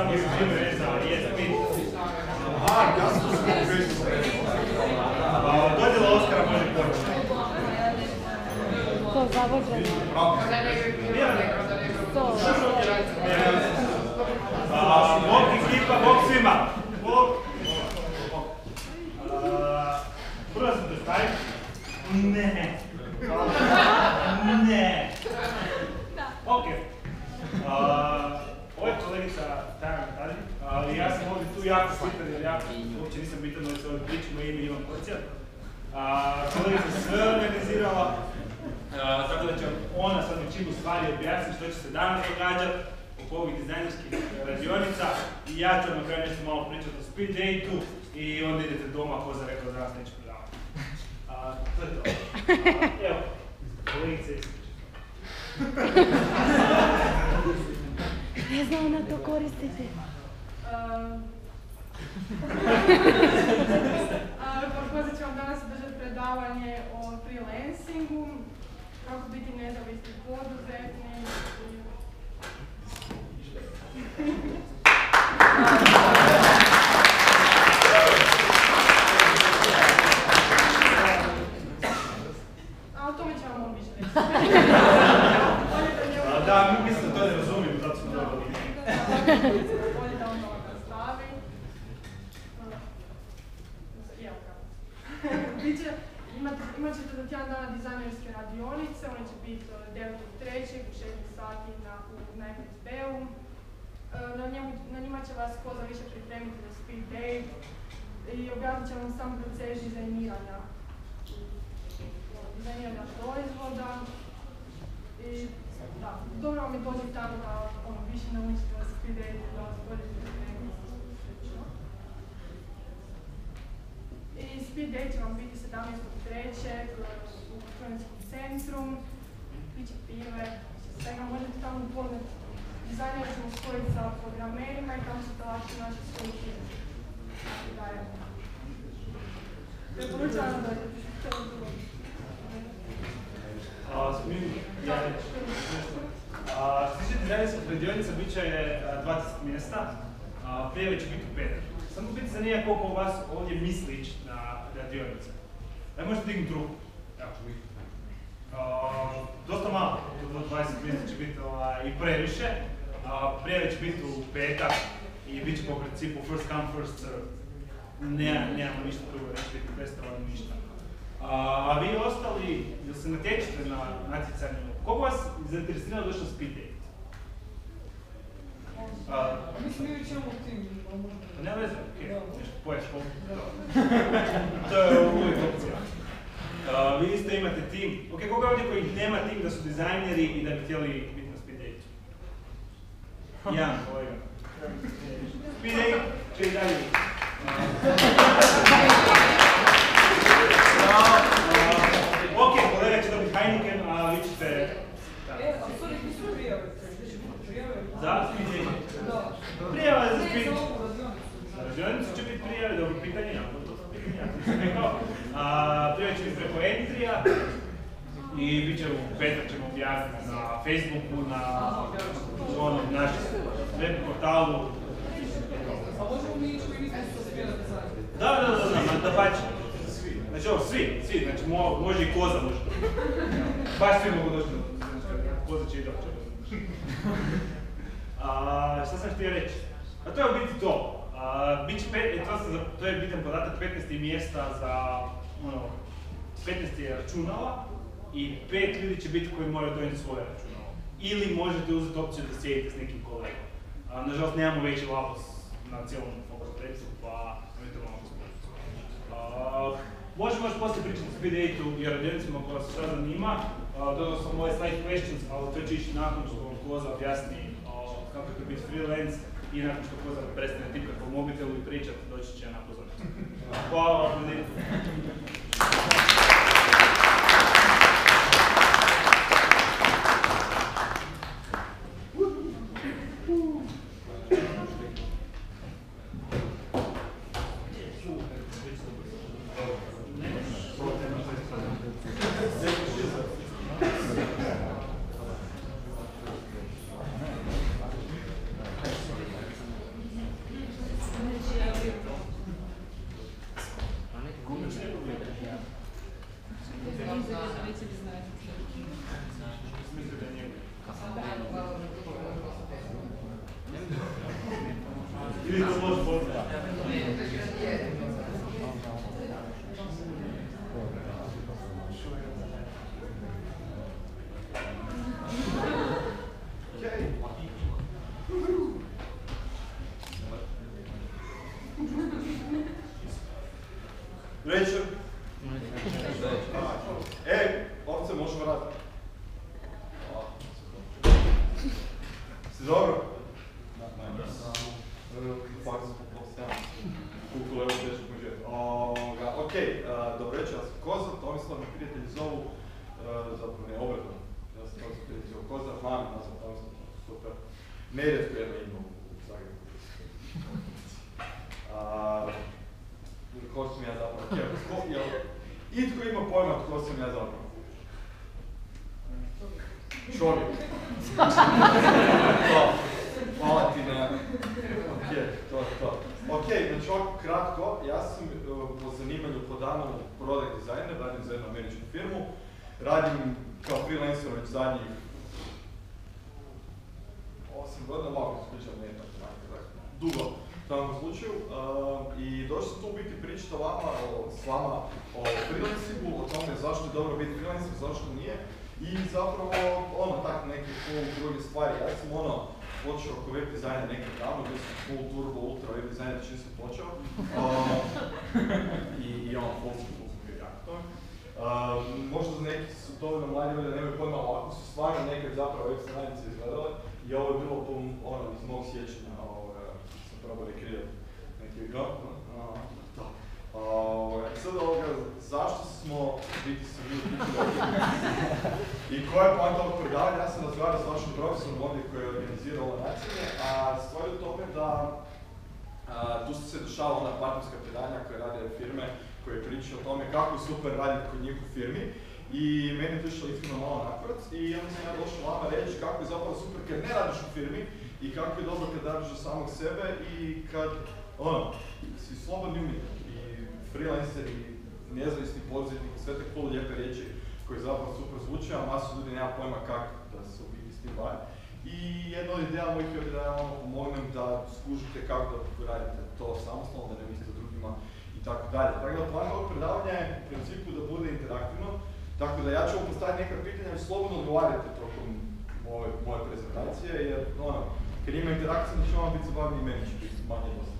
Aha, kasno se dodjela Oskara može početi. To zavođenje. Bog ekipa, Bog svima. Bog. Prvo se predstavim. Ne. Ne. Ok. Ovo je kolegica Tajana Tadi, ali ja sam ovdje tu jako slitan jer ja uopće nisam bitan da se ovdje pričamo ime Ivan Porcija. Kolegica se sve organizirala, tako da će ona sad većinu stvari objasniti što će se danas događati oko ovih dizajnerskih radionica i ja ću na kraju nešto malo pričati o speed date-u i onda idete doma, ko za rekao da nas neće predavati. To je to. Evo, kolegice i Ne znam na to koristiti. Također ću vam danas držati predavanje o freelancingu, kako biti nezavisni poduzetnik. A o tome ću vam više reći. Da, mi mislim da to ne razumijem, zato smo dobili. Bolje da on ovo predstavi. Evo kako. Imat ćete za tjedan dana dizajnerske radionice, one će biti 9.3. u 16 sati na FSB-u. Na njima će vas ko za više pripremiti za speed date i objasnit će vam sam proces dizajniranja proizvoda. I da, dobro vam je dođe tako da više naučite da speed date, da vas bolje pripremiti. I speed date će vam biti 17.3. u studentskom centru. Biće pive, svega možete tamo upoznati. Dizajnere ćemo spojiti sa programerima i tamo ćete lakše naći svoj tim. Preporučavam da dođete. Što se tiče dizajnerskih radionica, bit će 20 mjesta, prijave će biti u petak. Samo biti zanima koliko vas ovdje misli ići na radionice. Da možete dignuti ruku. Dosta malo, do 20 mjesta će biti i previše. Prijave će biti u petak i bit će po principu first come, first serve. Nemamo ništa drugo, neće biti predstavljeno ništa. A vi ostali, da se natječete na natjecanju, koliko vas zainteresirano došlo speed date? Mislim, mi već imamo tim. Pa nema veze, okej, nešto poješ koliko. To je uvijek opcija. Vi isto imate tim. Ok, koga je ovdje koji nema tim da su dizajneri i da bi htjeli biti na speed date? Jedan kolega. Speed date će i dalje. Ok, kolega će dobiti Heineken, a vi ćete... A sorry, ti su prijave? Za speed date? Prijava za speed date. Za radionicu će biti prijave, dobro pitanje, ja to sam rekao. Prijava će biti preko Entry-a i bit će u petak ćemo objaviti na Facebooku, na našem web portalu. A možemo mi ići koji nismo se smjela dizajna? Da pače. Znači ovo, svi, znači može i koza možda. Baš svi mogu doći na koza će i doći. Šta sam htio reći? A to je u biti to. To je bitan podatak, 15 mjesta za 15 računala i 5 ljudi će biti koji moraju donijeti svoje računalo. Ili možete uzeti opciju da sjedite s nekim kolegom. Nažalost, nemamo veći lapos na cijelom fakultetu, pa nemojte malo spomenuti. Možemo još poslije pričati o speed date-u i radionicima koja se sad zanima. Dodao sam ovaj slide questions, ali to će ići nakon što vam Koza objasni kako je biti freelance i nakon što Koza prestane tipati po mobitelu i pričati, doći će na pozornicu. Hvala vam ljudi. Ili to može postati. Večer. Ovce, možemo raditi. Si dobro? Fakt smo postavljeni. Kukule, evo teško možete. Okej, dobro večer, ja sam Koza, Tomislav, mi prijatelji zovu, zapravo ne obratno. Ja sam Tomislav, prijatelji zovu Koza, mami nazvam Tomislav, super. Nerijetko jedno ime u Zagrebu. Ko sam ja zapravo? Itko ima pojma tko sam ja zapravo? Čovjek. Hvala ti na... Okej, znači ovako kratko, ja sam po zanimanju po danu product designer, radim za jednu američku firmu. Radim kao freelancer već zadnjih 8 godina, malo pričam, nije tako dugo u tom slučaju. I došao sam tu u biti pričati s vama o freelancingu, o tome zašto je dobro biti freelancer, zašto nije. I zapravo, tak neke druge stvari. Ja sam počeo oko web dizajna nekad davno, bio sam full turbo, ultra web dizajner čim sam počeo. I full sam bio jako tome. Možda za neki su dovoljno mladi ljudi da nemaju pojma, ali ako su stvarno nekad zapravo web stranice izgledale, i ovo je bilo iz mog sjećanja, sam probao rekreirati neki sad zašto smo biti se bili i koja je poanta ovog predavanja? Ja sam razgovarao s vašim profesorom ovdje koji je organizirao ovo nacilje, a stvar je u tome da tu se dešava ona partnerska predanja koje rade firme koje pričaju o tome kako je super raditi kod njih u firmi i meni je to išlo iskreno malo nakurac i onda sam ja došao vama reći kako je zapravo super kad ne radiš u firmi i kako je dobro kad radiš za samog sebe i kad si slobodni umjetnik. Freelancer i nezavisni poduzetnik i sve te cool lijepe riječi koje zapravo super zvuče, a masu ljudi nema pojma kako da se u biti s tim bavi. I jedna od ideja mojih je da ja vam pomognem da skužite kako da radite to samostalno, da ne mislite drugima i tako dalje. Tako da plan ovog predavanja je u principu da bude interaktivno, tako da ja ću vam postaviti neka pitanja i slobodno odgovarajte tokom moje prezentacije, jer kad ima interakcija, da će vam biti zabavni i meni će biti manje dosta.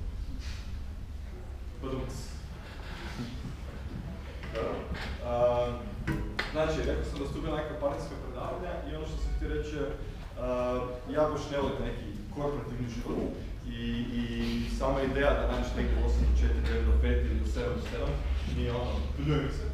Znači, rekao sam da su bila neka partnerska predavanja i ono što sam htio reći je ja baš ne volim neki korporativni život i sama ideja da nađeš neki 8 do 4, 9 do 5 ili do 7 do 7 nije pljujem se.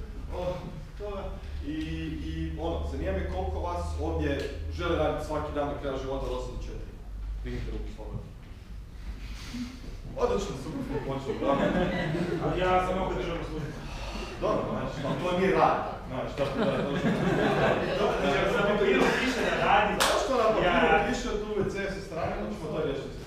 Zanima me koliko vas ovdje žele raditi svaki dan do kraja života od 8 do 4. Dignite ruku slobodno. Odlično, super smo počeli, bravo. Ali ja sam opet državno služiti. Dobro, znači, to nije rad. Znači, tako da je to što... Znači, ako na papiru piše da radi... Zašto na papiru piše tu WC sa strane, da ćemo to riješiti.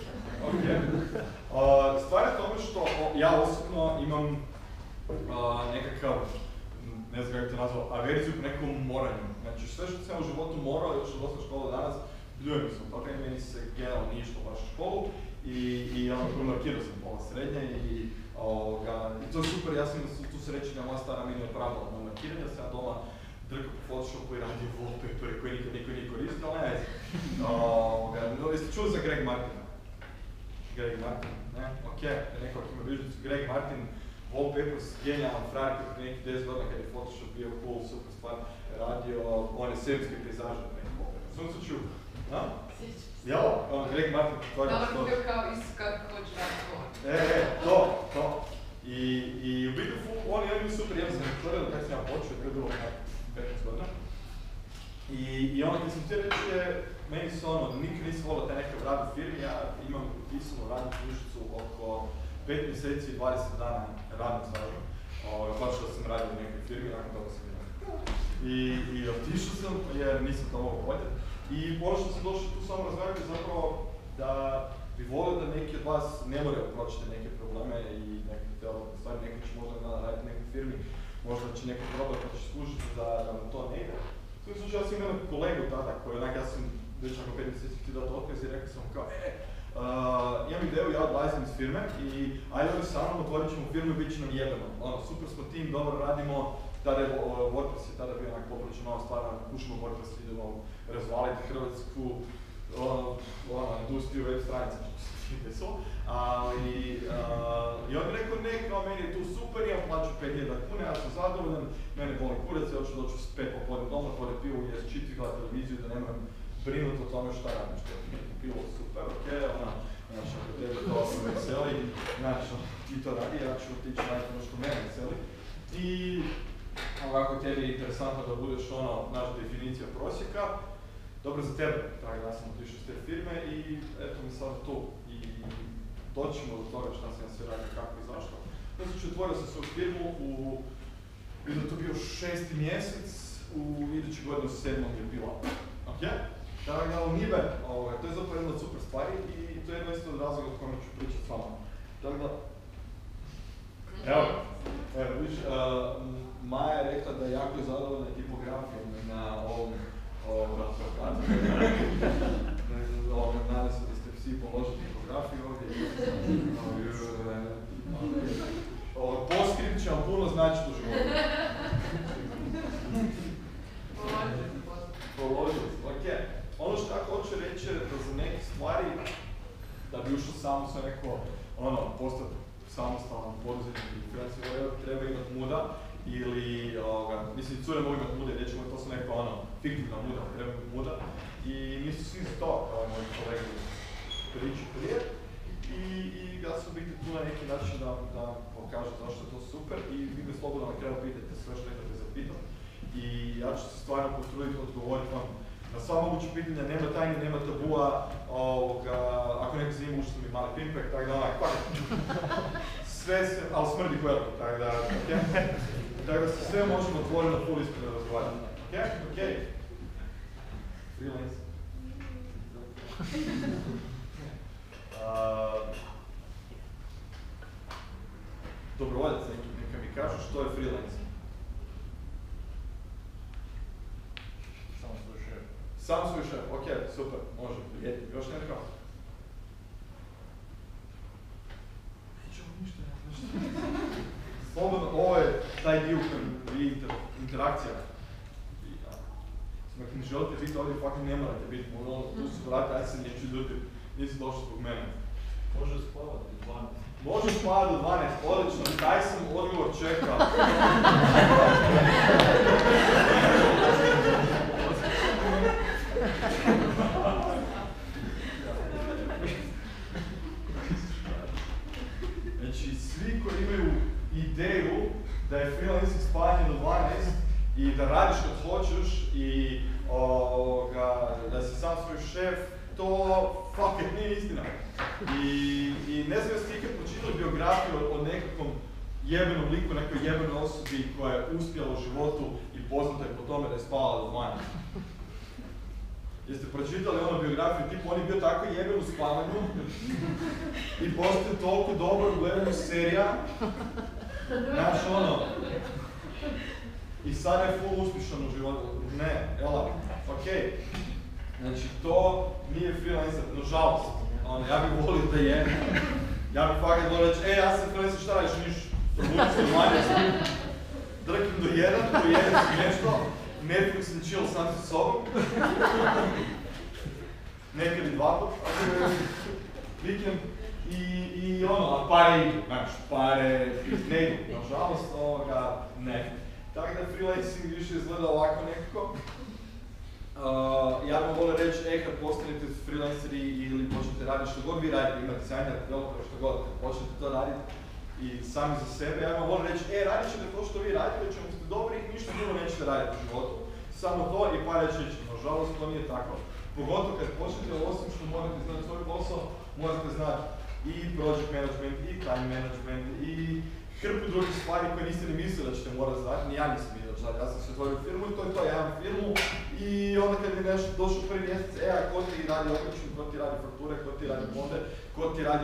Stvar je tome što ja osobno imam nekakav, ne znam kako to nazvao, averziju po nekom moranju. Znači, sve što sam u životu morao, još od osnovne škole danas, bljujem sam. Tako i meni se generalno nije išlo baš u školu i promarkirao sam pola srednje i to je super, ja sam tu sreći da moja stara mini je pravila na markiranje, da sam ja doma drkao po Photoshopu i radio wallpapere koje nikad niko nije koristio, ali ne znam. Jeste čuli za Greg Martina? Greg Martin, ne? Okej, neko ima vižnicu. Greg Martin, wallpapers, genijalan frajer koji prije nekih 10 godina kad je Photoshop bio cool, super stvar, radio one serijske pejzaže na nekih wallpapers. Sam se čuo? Jel? Greg Martin, dobro bio kao isto kako hoće raditi to. I u biti oni imaju super, ja sam rektorio da kako sam ja počeo, to je bilo 15 godina. I ono kad sam htio reći je, meni su nikad nisam volio taj nekakav rad u firmi, ja imam pisanu radnu knjižicu oko 5 mjeseci i 20 dana radnog staža. Baš da sam radio u nekoj firmi, nakon toga sam imao. I otišao sam jer nisam to mogao podjeti. I ono što sam došao tu samo razgledati zapravo da bi volio da neki od vas ne moraju proći neke probleme i neke stvari, neko će možda raditi u nekoj firmi, možda će neko problem pa će skužiti da mu to ne ide. U tom slučaju ja sam imao kolegu tada koji ja sam već nakon 5 mjeseci htio dati otkaz i rekao sam kao imam imam ideju, ja odlazim iz firme i ajde ovdje sa mnom, otvorit ćemo firmu i bit će nam jebeno. Super smo tim, dobro radimo, tada je WordPress je tada bio onak poprilično nova stvar, pušimo WordPress, idemo razvaliti hrvatsku industriju web stranica, ali i on mi rekao, ne, kao meni je tu super, ja plaću 5.000 kuna, ja sam zadovoljan, mene boli kurac, ja ću doći u 5 popodne doma, otvorit pivu, jest čitati, gledati televiziju, da ne moram brinuti o tome šta radim, što je bilo super, okej, znači ako tebe to veseli, znači ti to radi, ja ću otići raditi ono što mene veseli. I ovako tebi je interesantno da budeš naša definicija prosjeka, dobro za tebe, tako da sam otišao iz te firme i eto mi sad tu. I doćemo do toga šta sam ja sve radio, kako i zašto. Znači otvorio sam svoju firmu vidim da to bio 6. mjesec, u idući godinu 7. je bila. Ok? Tako da Univer, to je zapravo jedna od super stvari i to je jedno isto od razloga o kome ću pričati s vama. Tako da, evo, vidiš, Maja je rekla da je jako zadovoljna tipografijom na ovom plakatu. Nadam se da ste svi položili tipografiju ovdje. Postscript će vam puno značiti u životu. Položili ste, ok. Ono što ja hoću reći je da za neke stvari, da bi ušao sam sa neko, postati samostalan poduzetnik ili freelancer, treba imati muda ili, mislim, cure mogu imati muda, rećemo to su neka fiktivna muda, treba imati muda i nisu svi za to, kao i moji kolegi priči prije i ja sam biti tu na neki način da pokažem zašto je to super i vi me slobodno na kraju pitajte sve što nekada zapitam i ja ću se stvarno potruditi odgovoriti vam na sva moguća pitanja, nema tajne, nema tabua, ako neko zanima ušto mi mali pimpek, tako da sve se, ali smrdi kojel, tako da, tako da se sve možemo otvoriti na full iskreno razgovarati. Ok? Freelance. Dobrovoljac, neka mi kažu što je freelance. Sam svoj šef, ok, super, može, prijeti. Još netko? Nećemo ništa, slobodno, ovo je taj dio koji interakcija. Ako ne želite biti ovdje, fucking ne morate biti, tu su vrata, ja se neću ljuti, nisi došli zbog mene. Može spavati 12. Može spavati do 12, odlično, taj sam odgovor čekao. Znači, svi koji imaju ideju da je freelancing spavanje do 12 i da radiš kad hoćeš i da si sam svoj šef, to fuck it, nije istina. I ne znam jeste ikad pročitali biografiju o nekakvom jebenom liku, nekoj jebenoj osobi koja je uspjela u životu i poznata je po tome da je spavala do 12. Jeste pročitali biografiju, tipu on je bio tako jeben u spavanju i postoje toliko dobro u gledanju serija, znaš i sada je full uspješan u životu. Ne, okej. Znači to nije freelancer, nažalost. Ja bih volio da je. Ja bih fakat volio reći, ja sam freelancer, šta radiš, niš? Probudim se do 12, drkim do 1, si nešto, Netflix and chill sam sa sobom. Nekad i 2 put, vikend. I pare idu, znaš, pare ne idu, nažalost, ne. Tako da freelancing više izgleda ovako nekako. Ja bih volio reći, kad postanete freelanceri ili počnete raditi što god vi radite, imate dizajner, developer, što god, kad počnete to raditi i sami za sebe, ja bih volio reći, radit ćete to što vi radite, ćemo ste dobri i ništa drugo nećete raditi u životu. Samo to i pare će ići, nažalost to nije tako. Pogotovo kad počnete, osim što morate znati svoj posao, morate znati i project management, i time management, i hrpu drugih stvari koje niste ni mislili da ćete morati znati, ni ja nisam vidio znati. Ja sam se otvorio firmu i to je to, ja imam firmu i onda kad je nešto došao prvi mjesec, a ko ti radi obračun, ko ti radi fakture, ko ti radi fonde, ko ti radi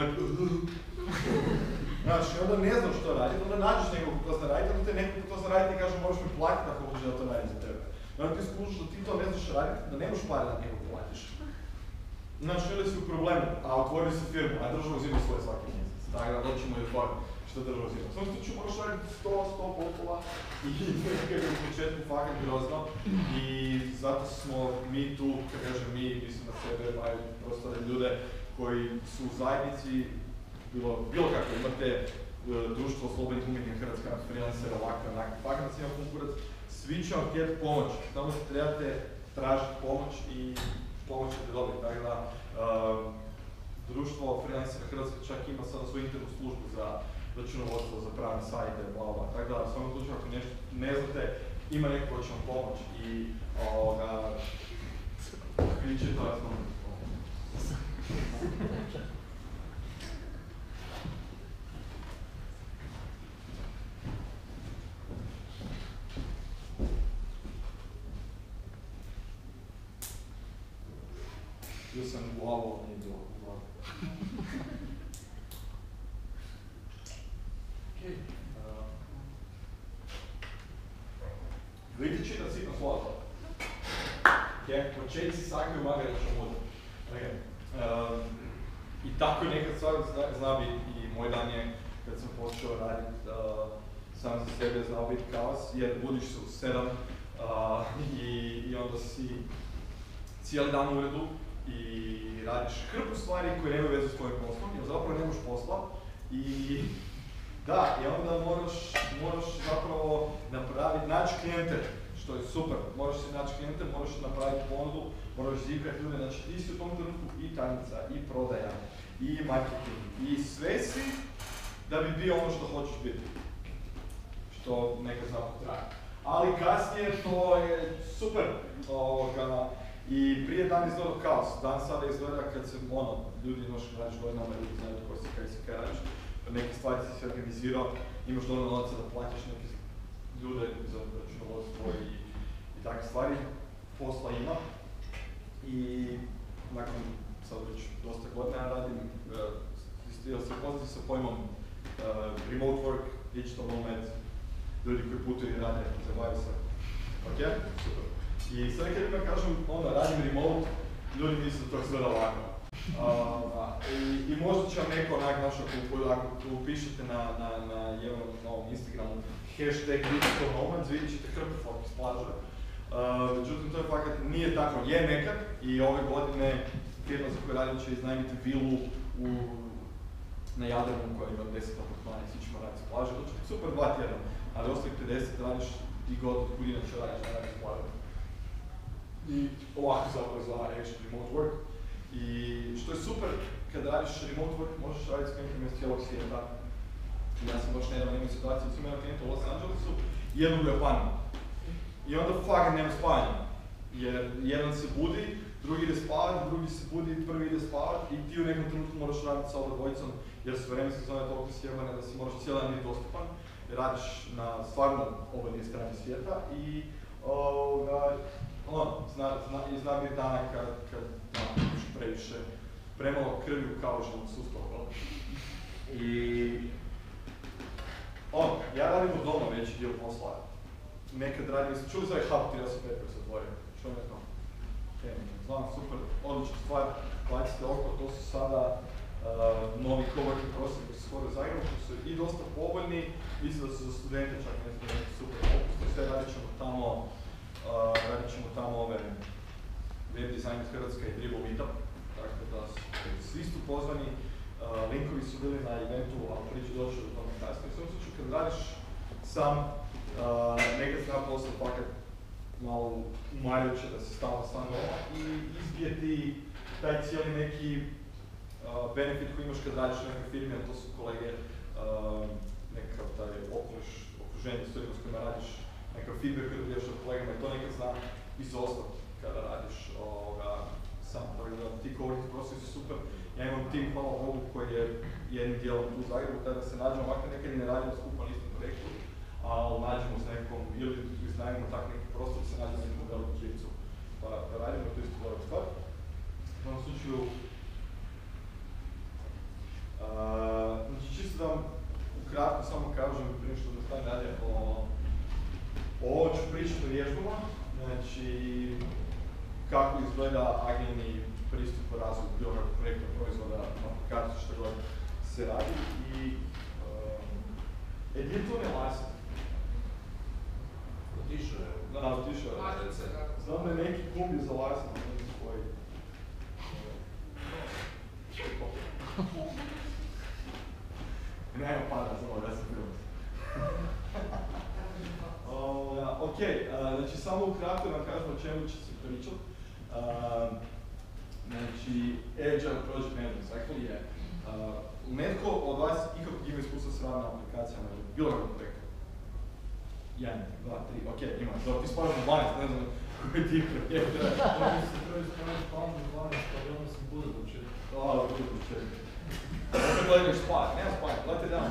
Znaš, i onda ne znaš što raditi, onda nađeš nekog ko to zna raditi, onda te nekog ko to zna raditi i kaže moraš mi platiti ako hoćeš da to radi za tebe. I onda ti skužiš da ti to ne znaš raditi, da nemaš pare da nekog platiš. Znači, bili su u problemu, a otvorili su firmu, a država uzima svoje svaki mjesec. Tako da doćemo i otvoriti što država uzima. U svom slučaju moraš raditi 100 poslova i nekako je u početku fakat grozno. I zato smo mi tu, kad kažem mi, mislim na sebe, maju prostore ljude koji su u zajednici, bilo kako imate društvo slobodnih umjetnika Hrvatska, freelancera, ovakve, onakve, fakat nas ima pun kurac, svi će vam htjeti pomoć, samo trebate tražiti pomoć i pomoć ćete dobiti. Tako da, društvo freelancera Hrvatska čak ima sada svoju internu službu za računovodstvo, za pravne sajte, bla bla. Tako da, u svom slučaju ako nešto ne znate, ima neko ko će vam pomoć i vi će to jasno. Bio sam u glavu, ali nije bilo u glavu. Okej. Vidite čita sitno slova. Početci sakriju magareća muda. I tako nekad stvar zna biti i moj dan je, kad sam počeo raditi sam za sebe, znao biti kaos, jer budiš se u 7 i onda si cijeli dan u uredu i radiš hrpu stvari koje nemaju veze s tvojim poslom, jer zapravo nemaš posla i da, i onda moraš zapravo naći klijente, što je super, moraš si naći klijente, moraš napraviti ponudu, moraš zikrati ljude, znači ti si u tom trenutku i tajnica, i prodaja, i marketing, i sve si da bi bio ono što hoćeš biti, što nekad znamo traje. Ali kasnije to je super, i prije dan izgleda kaos, dan sada izgleda kad se ljudi imaš radiš godinama, ljudi znaju tko si, kaj si, kaj radiš, neke stvari si se organizirao, imaš dovoljno novaca da platiš neke ljude za računovodstvo i takve stvari, posla ima. I nakon sad već dosta godina ja radim, se poznati sa pojmom remote work, digital nomad, ljudi koji putuju i rade, zabavaju se. Ok? Super. I sad kad ljudima kažem radim remote, ljudi misle da to izgleda ovako. I možda će vam neko ako tu pišete na ovom Instagramu hashtag digital nomads, vidjet ćete hrpu fotka s plaže. Međutim, to je fakat nije tako, je nekad i ove godine firma za koju radim će iznajmiti vilu na Jadranu koja ima 10 apartmana i svi ćemo raditi s plaže. To će biti super 2 tjedna, ali ostalih 50 radiš i god kud inače radiš s plaže. I ovako zapravo izgleda remote work. I što je super, kad radiš remote work, možeš raditi s klijentima iz cijelog svijeta. Ja sam baš nedavno imao situaciju, sam imao klijenta u Los Angelesu i jednog u Japanu. I onda fakat nema spavanja. Jer jedan se budi, drugi ide spavat, drugi se budi, prvi ide spavat i ti u nekom trenutku moraš raditi sa obadvojicom jer su vremenske zone toliko sjebane da si moraš cijeli dan biti dostupan. Radiš na stvarno obadvije strane svijeta i zna biti dana kad imaš previše, premalo krvi u kaužnom sustavu. I ja radim od doma veći dio posla. Nekad radim, čuli za ovaj Hub 385 koji se otvorio? Što je to? Znam, super, odlična stvar, platite oko, to su sada novi coworking prostori koji su skoro u Zagrebu, koji su i dosta povoljni, mislim da su za studente čak neki super popusti, sve radit ćemo tamo ove web design iz Hrvatska i Dribble Meetup, tako da svi su pozvani, linkovi su bili na eventu, ali priče doći do tome kasnije. U svom slučaju kad radiš sam, nekad zna posao fakat malo umarujuće da se stalno doma i izbije ti taj cijeli neki benefit koji imaš kad radiš u nekoj firmi, a to su kolege, nekakav taj okruženje s ljudima s kojima radiš, nekakav feedback koji dobijaš od kolegama i to nekad zna izostati kada radiš sam. Tako da ti coworking prostori su super. Ja imam tim, hvala Bogu, koji je jednim dijelom tu u Zagrebu, tada se nađemo, ovako nekad i ne radimo skupa na istom projektu, ali nađemo s nekom, ili iznajmimo tak neki prostor, se nađemo s nekom velikom živcu, pa radimo, to je isto dobra stvar. U ovom slučaju, znači čisto da vam ukratko samo kažem, prije što nastavim dalje, ovo ću pričati o vježbama, znači kako izgleda agilni pristupu razvoju bilo kakvog projekta, proizvoda, aplikacije, što god se radi. I gdje to ne lasa? Otišao je. Da, otišao je. Znam da je neki klub je za lasa na neki svoj... Nema pada za ovo, ja sam film. Ok, znači samo ukratko vam kažem o čemu će se pričati. Znači, Agile Project Management Cycle je netko od vas ikako ima iskustva s radnom aplikacijama ili bilo kakvog projekta? 1, 2, 3, ok, ima. Dobro, ti spavaš na 12, ne znam koji ti projekt. Oni se prvi spavati palmu 12, ali onda sam budu do 4. Budu do 4. Opet gledaš spavat, nema spavat, gledajte dan.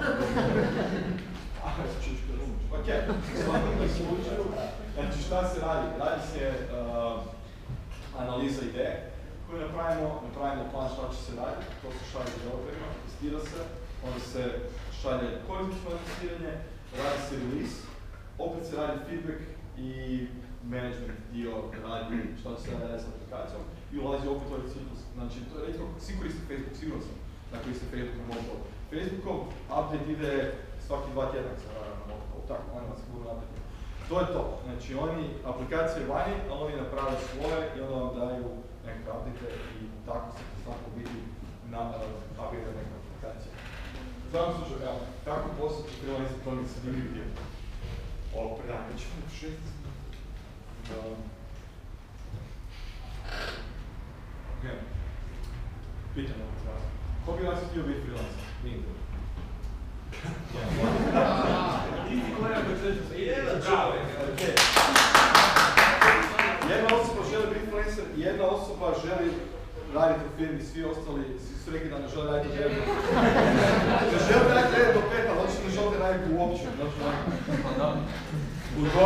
Čučka rumiš. Ok, u svakom slučaju, znači šta se radi? Radi se analiza ideje koju napravimo plan šta će se raditi, to se šalje developerima, testira se, onda se šalje korisničko testiranje, radi se release, opet se radi feedback i management dio radi šta će se raditi s aplikacijom i ulazi opet ovaj ciklus. Znači, to je recimo, svi koriste Facebook, sigurno sam da koriste Facebook na mobilu. Facebookov update ide svaki 2 tjedna se rada na mobilu, tako, oni vas sigurno update. To je to, znači oni aplikacije vani, ali oni naprave svoje i onda vam daju neke update i tako se svako vidi na update neke aplikacije. Znam slučaj, evo, kako postati freelancer, to mi se divljiv dio. Ovo predanje ćemo u 6. Ok. Pitanje od vas. Ko bi vas htio biti freelancer? Nigdje. Isti kolega koji će reći Jedan čovjek. Jedna osoba želi biti freelancer, jedna osoba želi raditi u firmi, svi ostali su rekli da ne žele raditi u firmi. Ne žele raditi do 5, ali očito ne žele raditi uopće. U dva,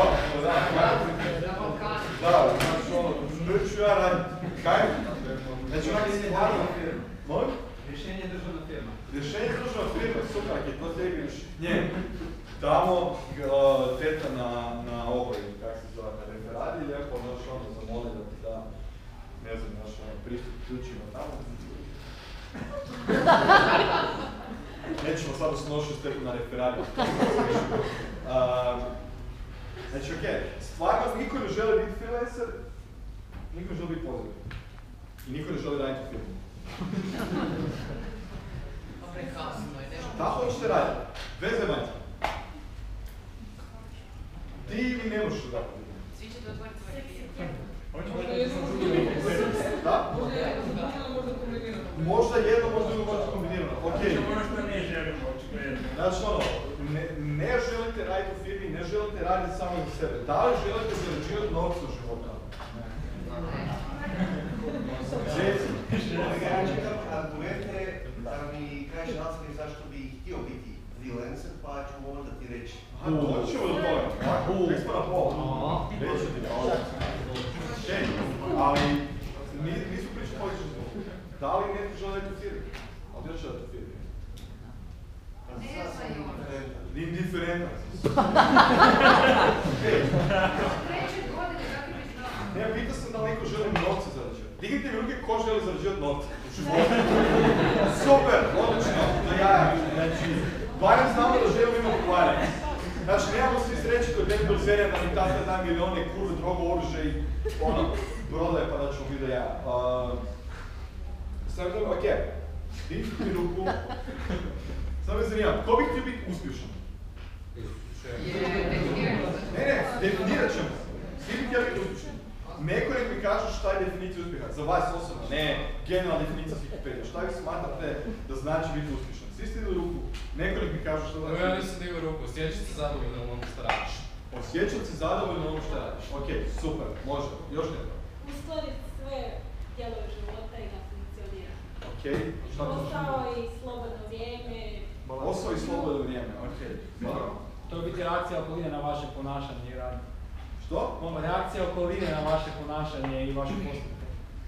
da, znači ono, ću ja raditi. Kaj? Znači ono je stvarno firma. Molim? Rješenje je državna firma. Rješenje je državna firma, super, ako je to tebi nje. Tamo teta na ovoj, kako se zove, na referadi, lijepo naš ono zamoli da ti da, ne znam, naš pristup ključima tamo. Nećemo sad osnošiti tetu na referadi. Znači, okej, stvarno niko ne želi biti freelancer, niko ne želi biti pozivan. I niko ne želi raditi u firmu. Šta hoćete raditi? Bez zemaljca. Ti mi ne možeš da raditi. Svi ćete otvoriti svoje firme. Možda jedno, možda drugo. Da? Možda jedno, možda kombinirano. Možda jedno, možda drugo, možda kombinirano. Okej. ono što ne želimo, očigledno. Znači ono, ne želite raditi u firmi, ne želite raditi samo za sebe. Da li želite zarađivati novce u životu? Argumente da mi kažeš nastavnik zašto bi htio biti freelancer, pa ću možda ti reći. Aha, doćemo do toga. Već smo na pola. Reći ti da. Ali nisu pričali podični zbog. Da li netko žele raditi u firmi? Ali gdje će raditi u firmi? Indiferentan. Treće godine, kako bi znao? Ne, pitao sam da li neko želi novce zarađivati. Dignite mi ruke ko želi zarađivati novce u životu. Super, odlično, to ja. Znači, barem znamo da želimo imati pare. Znači, nemamo svi sreći kod jednog bilzerija da mi tata da milijone, kurve, drogo, oružje i ono, prodaje pa da ćemo biti da ja. Sam znam, okej, dignite mi ruku. Sad me zanimam, ko bi htio biti uspješan? Ne, definirat ćemo. Svi bi htjeli biti uspješni. Neko nek mi kaže šta je definicija uspjeha, za vas osobno, ne generalna definicija Wikipedia. Šta vi smatrate da znači biti uspješan? Svi ste digli ruku, neko nek mi kaže šta znači. Ja nisam digao ruku, osjećat se zadovoljno u onom što radiš. Osjećat se zadovoljno u onom što radiš. Ok, super, može. Još neko? Uskladiti sve dijelove života i da funkcionira. Ok, šta to znači? Posao i slobodno vrijeme. Posao i slobodno vrijeme, ok. Dobro. To je biti reakcija okoline na vaše ponašanje i rad. Što? Reakcija okoline na vaše ponašanje i vaše postupke.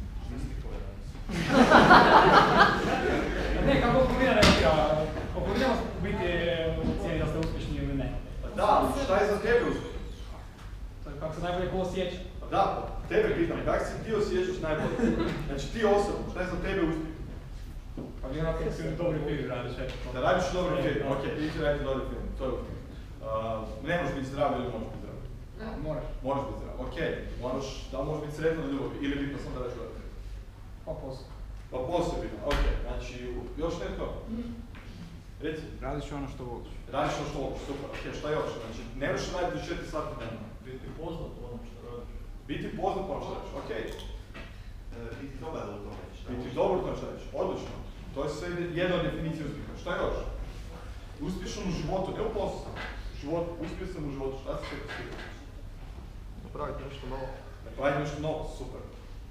Ne, kako okolina reagira? Okolina vas u biti cijeli da ste uspješni ili ne. Da, ali šta je za tebe uspjeh? Kako se najbolje ko osjeća. Da, tebe pitam, kako si ti osjećaš najbolje? Znači ti osobno, šta je za tebe uspjeh? Pa mi onako si dobri film radiš, Da radiš dobri film, ok, ti će raditi dobri film, to je uspjeh. Ne možeš biti zdrav ili možeš biti zdrav? Moraš. Moraš biti zdrav, ok, da li možeš biti sretno ili ljubav, ili bitno sam da radiš dobri film? Pa posao. Pa posao bitno, ok, znači još netko? Reci. Radiš ono što voliš. Radiš ono što voliš, super, ok, šta još? Znači, ne možeš raditi 4 sata dnevno. Biti poznat u onom što radiš. Biti poznat po onom što radiš, ok. Biti dobar u tome. Biti dobro u tome što radiš, odlično. To je sve jedna od definicija uspjeha. Šta još? Uspješan u životu, ne u poslu. Život, uspješan u životu, šta si sve postigao? Napraviti nešto novo. Napraviti nešto novo, super.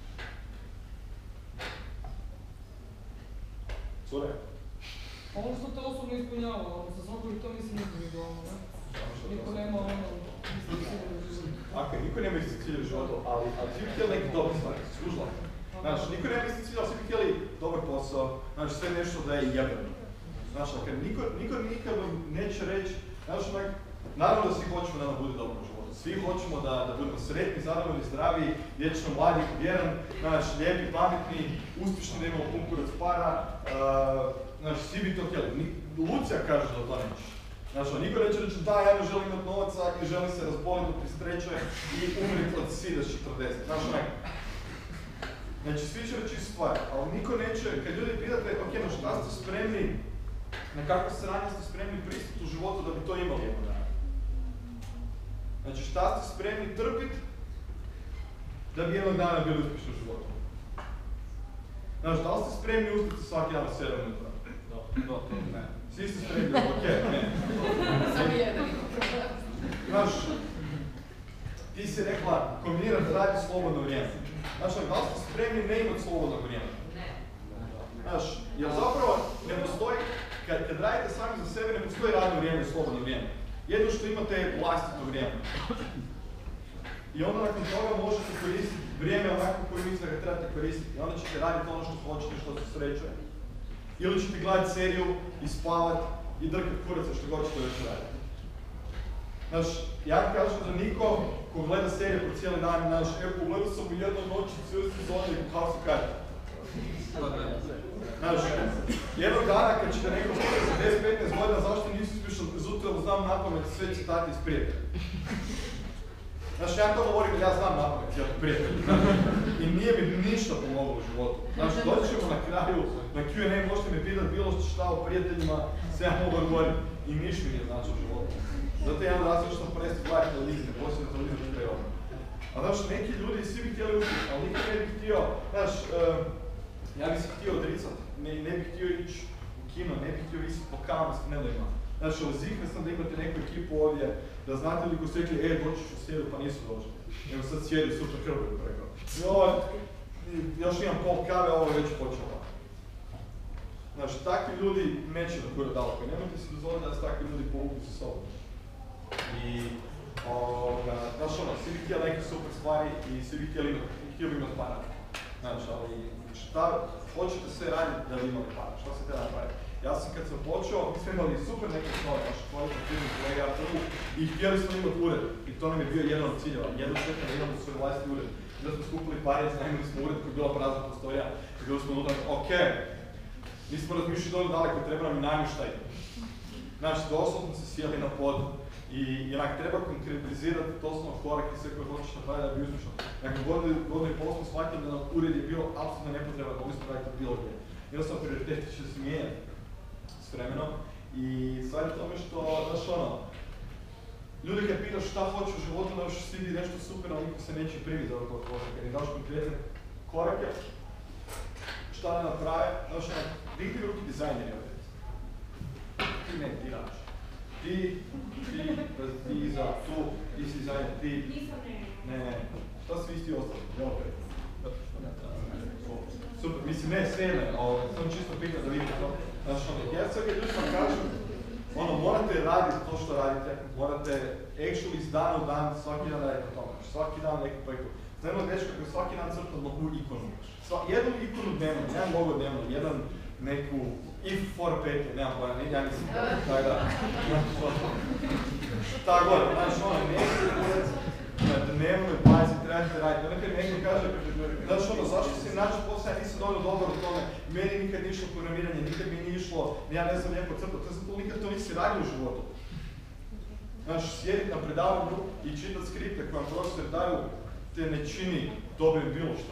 Cure? Ono što te osobno ispunjava, za svakog to mislim individualno, ne? Niko nema ono, mislim cilje u životu. Ok, niko nema isti cilje u životu, ali svi bi htjeli neki dobar stvari, skužila. Znači, niko nema isti cilje, ali svi bi htjeli dobar posao, znači sve nešto da je jebeno. Znači, niko nikad neće reći, znači, naravno da svi hoćemo da nam bude dobro u životu. Svi hoćemo da budemo sretni, zadovoljni, zdravi, vječno mladi, vjeran, znači, lijepi, pametni, uspješni, da imamo pun kurac para, znači, svi bi to htjeli. Lucija kaže da to neće. Znači, niko neće reći da, ja ne želim imati novaca i želim se razboliti od 33 i umriti od sida 40. Znači, svi će reći stvari, ali niko neće, kad ljudi pitate, ok, na šta ste spremni, na kakve sranje ste spremni pristati u životu da bi to imali jednog dana. Znači, šta ste spremni trpiti da bi jednog dana bili uspješni u životu. Znači, da li ste spremni ustati svaki dan u 7 minuta? Ne. Svi ste spremni, ok, ne. Samo jedan. Znaš, ti si rekla kombinirati rad i slobodno vrijeme. Znaš, da li ste spremni ne imati slobodno vrijeme? Ne. Znaš, jer zapravo ne postoji, kad radite sami za sebe, ne postoji radno vrijeme i slobodno vrijeme. Jedno što imate je vlastito vrijeme. I onda nakon toga možete koristiti vrijeme onako koje mislite da ga trebate koristiti. I onda ćete raditi ono što hoćete, što se srećuje. Ili ćete gledati seriju i spavat i drkati kuraca što god ćete već raditi. Znaš, ja kažem da niko ko gleda seriju po cijeli dan, znaš, pogledao sam u jednoj noći cijelu sezonu i House of Cards. Znaš, jednog dana kad ćete neko za 10-15 godina zašto nisi uspješan bez utra, znam napamet sve citate iz prijatelja. Znaš, ja to govorim da ja znam napamet prijatelja. I nije mi ništa pomoglo u životu. Znaš, doći ćemo na kraju, na Q&A možete me pitati bilo šta o prijateljima, sve ja mogu govoriti i ništa mi nije znači u životu. Zato je jedan razlog što sam prestao gledati televiziju, posebno televiziju što je ovo. A znaš, neki ljudi svi bi htjeli uspjeti, ali nikad ne bi htio, znaš, ja bi se htio odricati, ne bih htio ići u kino, ne bih htio visiti po kavama s knedlima. Znači, zikne sam da imate neku ekipu ovdje, da znate li ko su rekli, doći ću u sjedu, pa nisu došli. Nego sad sjedi super krvaju preko. Još imam pol kave, ovo je već počelo. Znači, takvi ljudi neće da kure daleko. Nemojte si dozvoliti da se takvi ljudi povuku sa sobom. I, znaš ono, svi bi htjeli neke super stvari i svi bi htjeli imati para. Znači, ali šta hoćete sve raditi da bi imali para? Šta se treba napraviti? Ja sam kad sam počeo, mi smo imali super neke stvari, naši kvalitetni firmi, kolega prvu, i htjeli smo imati ured. I to nam je bio jedan od ciljeva. Jedno čekam da imamo svoj vlastni ured. I da smo skupili pare, znajmili smo ured koji je bila prazna prostorija. I bili smo unutra, ok, mi smo razmišljali dovoljno daleko, treba nam i namještaj. Znači, doslovno se sjeli na pod. I onak treba konkretizirati doslovno korak i sve koje hoćeš napraviti da bi uspješno. Nakon godinu i pol smo shvatili da nam ured je bilo apsolutno nepotreban, mogli smo raditi bilo gdje. Jednostavno prioriteti će se mijenjati s vremenom i stvar je tome što, znaš ono, ljudi kad pitaš šta hoću u životu, da još vidi nešto super, ali niko se neće primiti za ovog korak. Kad im daš konkretne korake, šta da naprave, znaš ono, digni ruki dizajneri ovdje. Ti ne, ti radiš. Ti iza, tu, ti si dizajner, ti... Nisam Ne, šta svi isti ostali? Super, mislim ne sve sam čisto pitan da vidite to. Znači, ja sad kad ljudima kažem, morate raditi to što radite, morate actually iz dana u dan, svaki dan radite to, svaki dan neku projektu. Znam od dečka koji svaki dan crta novu ikonu. Jednu ikonu dnevno, jedan logo dnevno, jedan neku if for pete, nemam pojma, ja nisam tako da. Šta god, znači ono, neki kurac, na dnevnoj bazi trebate raditi. Onda kad neko kaže, znaš ono, zašto si naći posao, ja nisam dovoljno dobar u tome, meni nikad nije išlo programiranje, nikad mi nije išlo, ja ne znam lijepo crtati, to zato nikad to nisi radio u životu. Znaš, sjediti na predavanju i čitati skripte koje vam profesor daju, te ne čini dobrim bilo šta.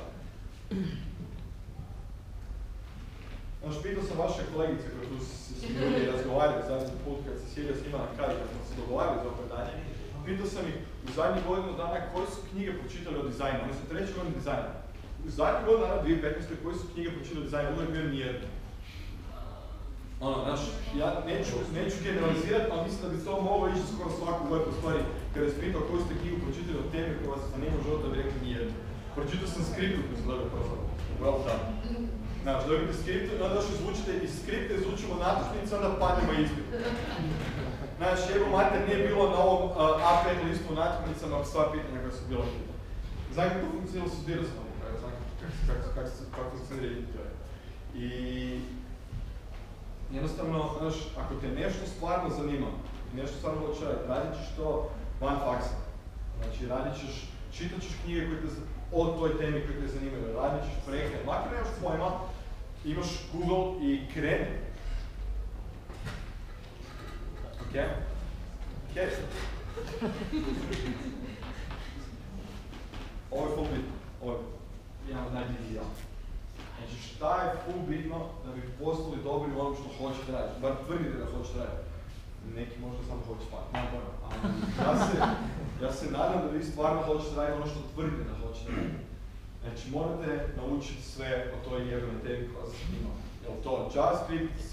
Znaš, pitao sam vaše kolegice koje tu se smijeli i razgovarali zadnji put kad se sjedio s njima na kadi, kad smo se dogovarali za predanje. Pitao sam ih u zadnjih godinu dana koje su knjige pročitali o dizajnu. Oni su 3. godini dizajna. U zadnjih godinu dana 2015. koje su knjige pročitali o dizajnu, uvijek bio nijedno. Ono, znaš, ja neću generalizirati, ali mislim da bi to moglo ići skoro svaku godinu stvari. Kada se pitao koju ste knjigu pročitali o temi koja vas zanima u životu, da bi rekli nijedno. Pročitao sam skriptu koju sam dobio profesor. Well done. Znaš, dobite skriptu i onda još izvučite iz skripte, izvučimo natuknice, onda padnemo ispit. Znaš, jebo mater nije bilo na ovom A5 listu u natuknicama sva pitanja koja su bila pitanja. Znam kako to funkcionira, studirao sam ovdje, znam kako funkcionira integraj. I jednostavno, znaš, ako te nešto stvarno zanima, nešto stvarno hoćeš raditi, radit ćeš to van faksa. Znači, čitat ćeš knjige koje te o toj temi koje te zanimaju, radit ćeš projekte, makar nemaš pojma, imaš Google i kreni. Okej? Okej. Ovo je full bitno. Ovo je jedan od najbitnijih dijela. Znači šta je full bitno da bi postali dobri u onom što hoćete raditi, bar tvrdite da hoćete raditi. Neki možda samo hoće spati, nema pojma. Ja se nadam da vi stvarno hoćete raditi ono što tvrdite da hoćete raditi. Znači morate naučiti sve o toj jednoj temi koja se ima. Je li to JavaScript, C#,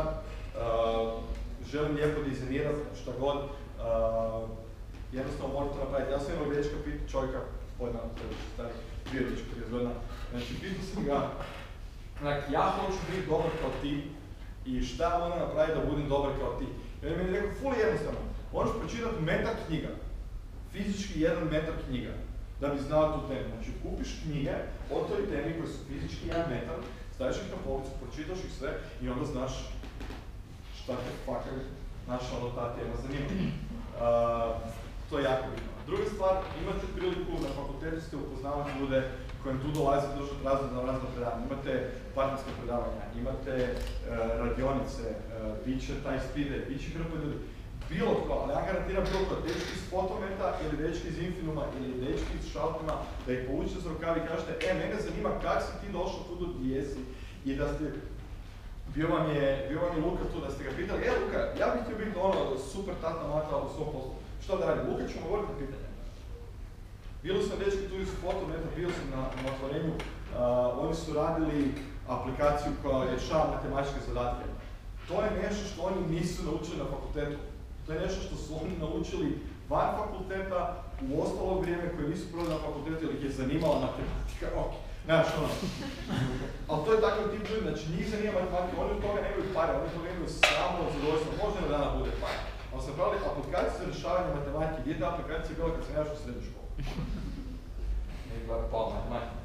želim lijepo dizajnirati, šta god, jednostavno morate napraviti. Ja sam jednog dečka pitao čovjeka, pojma, starih 2030 godina, znači pitao sam ga, ja hoću biti dobar kao ti i šta moram napraviti da budem dobar kao ti. I on mi je rekao, ful jednostavno, moraš pročitati metar knjiga, fizički jedan metar knjiga, da bi znao tu temu. Znači kupiš knjige o toj temi koje su fizički jedan metar, staviš ih na policu, pročitaš ih sve i onda znaš šta te fakar naša ono ta tema zanima. To je jako bitno. Druga stvar, imate priliku na fakultetu ste upoznavati ljude kojem tu dolaze držati razno predavanja. Imate partnerske predavanja, imate radionice, bit će taj speed day, bit će hrpa ljudi. Bilo tko, ali ja garantiram bilo tko, dečki iz Fotometa ili dečki iz Infinuma ili dečki iz Šaltima, da ih povučete za rukav i kažete, mene zanima kak si ti došao tu do gdje si i da ste, bio vam je Luka tu, da ste ga pitali, Luka, ja bih htio biti ono super tata mata u svom poslu, što da radim? Luka ću mu govoriti na pitanje. Bili sam dečki tu iz Fotometa, bio sam na otvorenju, oni su radili aplikaciju koja rješava matematičke zadatke. To je nešto što oni nisu naučili na fakultetu. To je nešto što su oni naučili van fakulteta, u ostalo vrijeme koje nisu proveli na fakultetu ili ih je zanimala matematika. Znaš ono. Ali to je takav tip ljudi, znači njih zanima matematika, oni od toga nemaju pare, oni od toga imaju samo zadovoljstvo, možda jednog dana bude pare. Ali sam pravili aplikaciju za rješavanje matematike, gdje je ta aplikacija bila kad sam ja išao u srednju školu? Neki gleda pao matematika.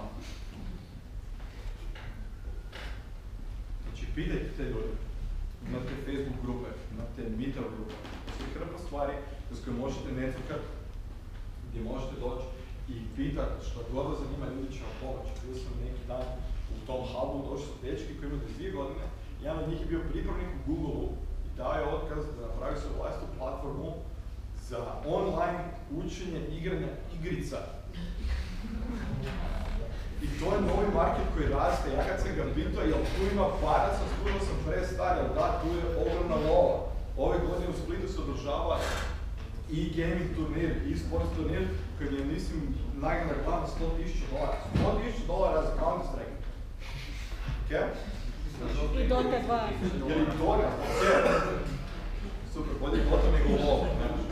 Znači pitajte te ljudi. Imate Facebook grupe, imate Meetup grupe, sve hrpa stvari s koje možete networkat, gdje možete doći i pitati što god vas zanima, ljudi će vam pomoći. Bio sam neki dan u tom hubu, došli su dečki koji imaju 2 godine, jedan od njih je bio pripravnik u Google-u i dao je otkaz da napravi svoju vlastitu platformu za online učenje igranja igrica. I to je novi market koji raste. Ja kad sam ga pitao, jel tu ima para, sam skužio sam prestar, jel da, tu je ogromna lova. Ove godine u Splitu se održava i gaming turnir, i sports turnir, koji je, mislim, nagrada glavna $100,000. $100,000 za Counter-Strike. Okej? I Dota 2. Je li Dota? Okej. Super, bolje Dota nego lova.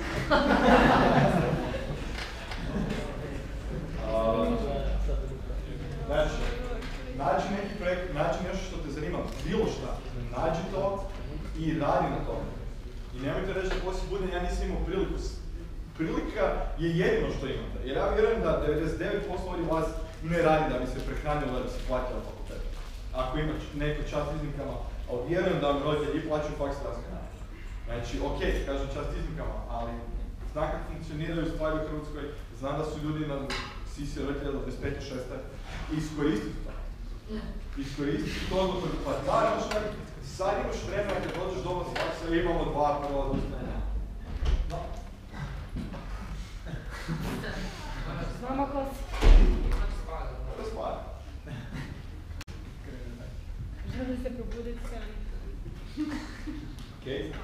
Znači, nađi neki projekt, nađi nešto što te zanima, bilo šta, nađi to i radi na tome. I nemojte reći da poslije budem, ja nisam imao priliku. Prilika je jedino što imate, jer ja vjerujem da 99% od vas ne radi da bi se prehranilo, da bi se platilo na fakultetu. Ako ima neko čast iznimkama, ali vjerujem da vam roditelji plaćaju faks razgrana. Znači, okej, kažem čast iznimkama, ali znam kako funkcioniraju stvari u Hrvatskoj, znam da su ljudi na sisi vrtljali od 25. 6. Iskoristiti to. Iskoristiti to odmah, pa sad imaš vremena kad dođeš doma s faksa, imamo 2 prva odustanja. Znamo ko si. To spada. Želim se probuditi sami. Okej.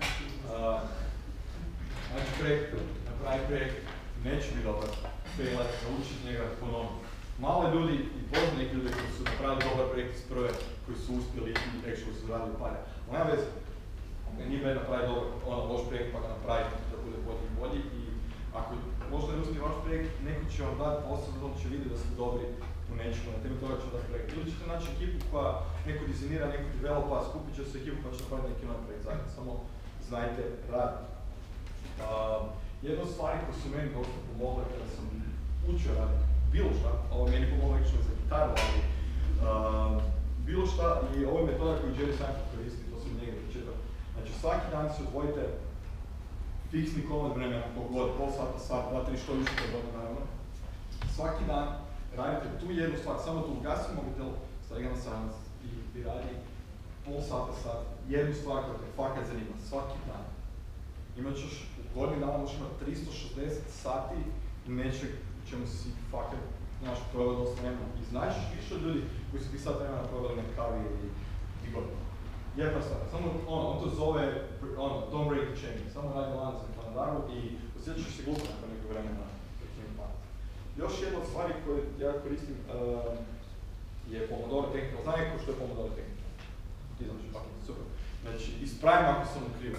Znači projekt, napravi projekt, neće biti dobar. Failat, naučiti njega ponovno. Malo ljudi i poznam neki ljudi koji su napravili dobar projekt iz prve, koji su uspjeli i actually su radili pare. Ali nema veze. Nije već napravi dobar, loš projekt pa ga napraviti da bude bolji i bolji. I ako možda ne uspije vaš projekt, neko će vam dati posao da će vidjeti da ste dobri u nečemu, na temelju toga će dati projekt. Ili ćete naći ekipu koja neko dizajnira, neko developa, skupit će se ekipu koja će napraviti neki novi projekt zajedno. Samo znajte raditi. Jedna od stvari koje su meni dosta pomogle kada sam učio raditi bilo šta, ovo meni pomoglo actually za gitaru, ali bilo šta i ovo je metoda koju Jerry Seinfeld koristi, to sam njega pročitao. Znači svaki dan se odvojite fiksni komad vremena, pogod, pol sata, sat, 2, 3, što više pogod naravno. Svaki dan radite tu jednu stvar, samo tu ugasi mobitel, stavi ga na sanac i radi pol sata, sat, jednu stvar koja te fakat zanima, svaki dan. Imat ćeš u godini dana možeš imati 360 sati nečeg čemu si fakat, znaš, proveo dosta vremena. I znaš više od ljudi koji su ti sat vremena proveli na kavi ili godinu. Jedna stvar, samo on to zove, don't break the chain, samo radi lanac na kalendaru i osjećaš se glupo nakon nekog vremena dok ima pamet. Još jedna od stvari koju ja koristim je Pomodoro tehnika. Znam neko što je Pomodoro tehnika? Ti znaš, super. Znači, ispravim ako sam ukrivo,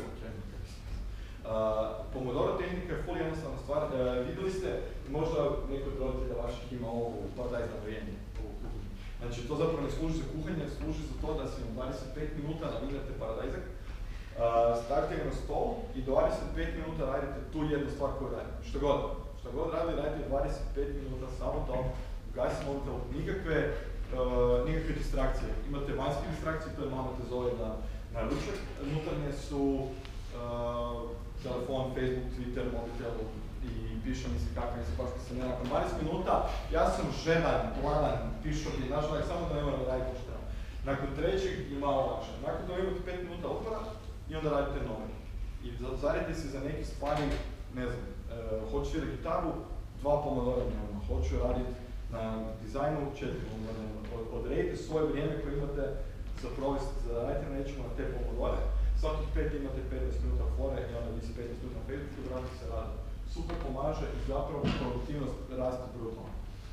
Pomodoro tehnika je full jednostavna stvar. Vidjeli ste, možda neko od roditelja vaših ima ovo paradajz na vrijeme. Znači, to zapravo ne služi za kuhanje, služi za to da si u 25 minuta navinjate paradajzak, stavite ga na stol i do 25 minuta radite tu jednu stvar koju radite. Što god radite 25 minuta, samo to, ugasi mobitel, nikakve distrakcije. Imate vanjske distrakcije, to je mama te zove na ručak, unutarnje su telefon, Facebook, Twitter, mobitel i piše mi se kako mi se baš kad sam nakon 20 minuta, ja sam žedan, planan, pišao mi, nažalost, samo da ne moram raditi što trebam. Nakon trećeg je malo lakše. Nakon toga imate 5 minuta odmora i onda radite novi. I zarite se za neke stvari, ne znam, hoću svirati gitaru, 2 pomodora dnevno, hoću raditi na dizajnu, 4 pomodora dnevno. Odredite svoje vrijeme koje imate za provesti, za radite na nečemu na te pomodore. Svakih 5 imate 15 minuta fore i onda vi se 15 minuta na Facebooku i vratite se raditi. Super pomaže i zapravo produktivnost raste brutalno.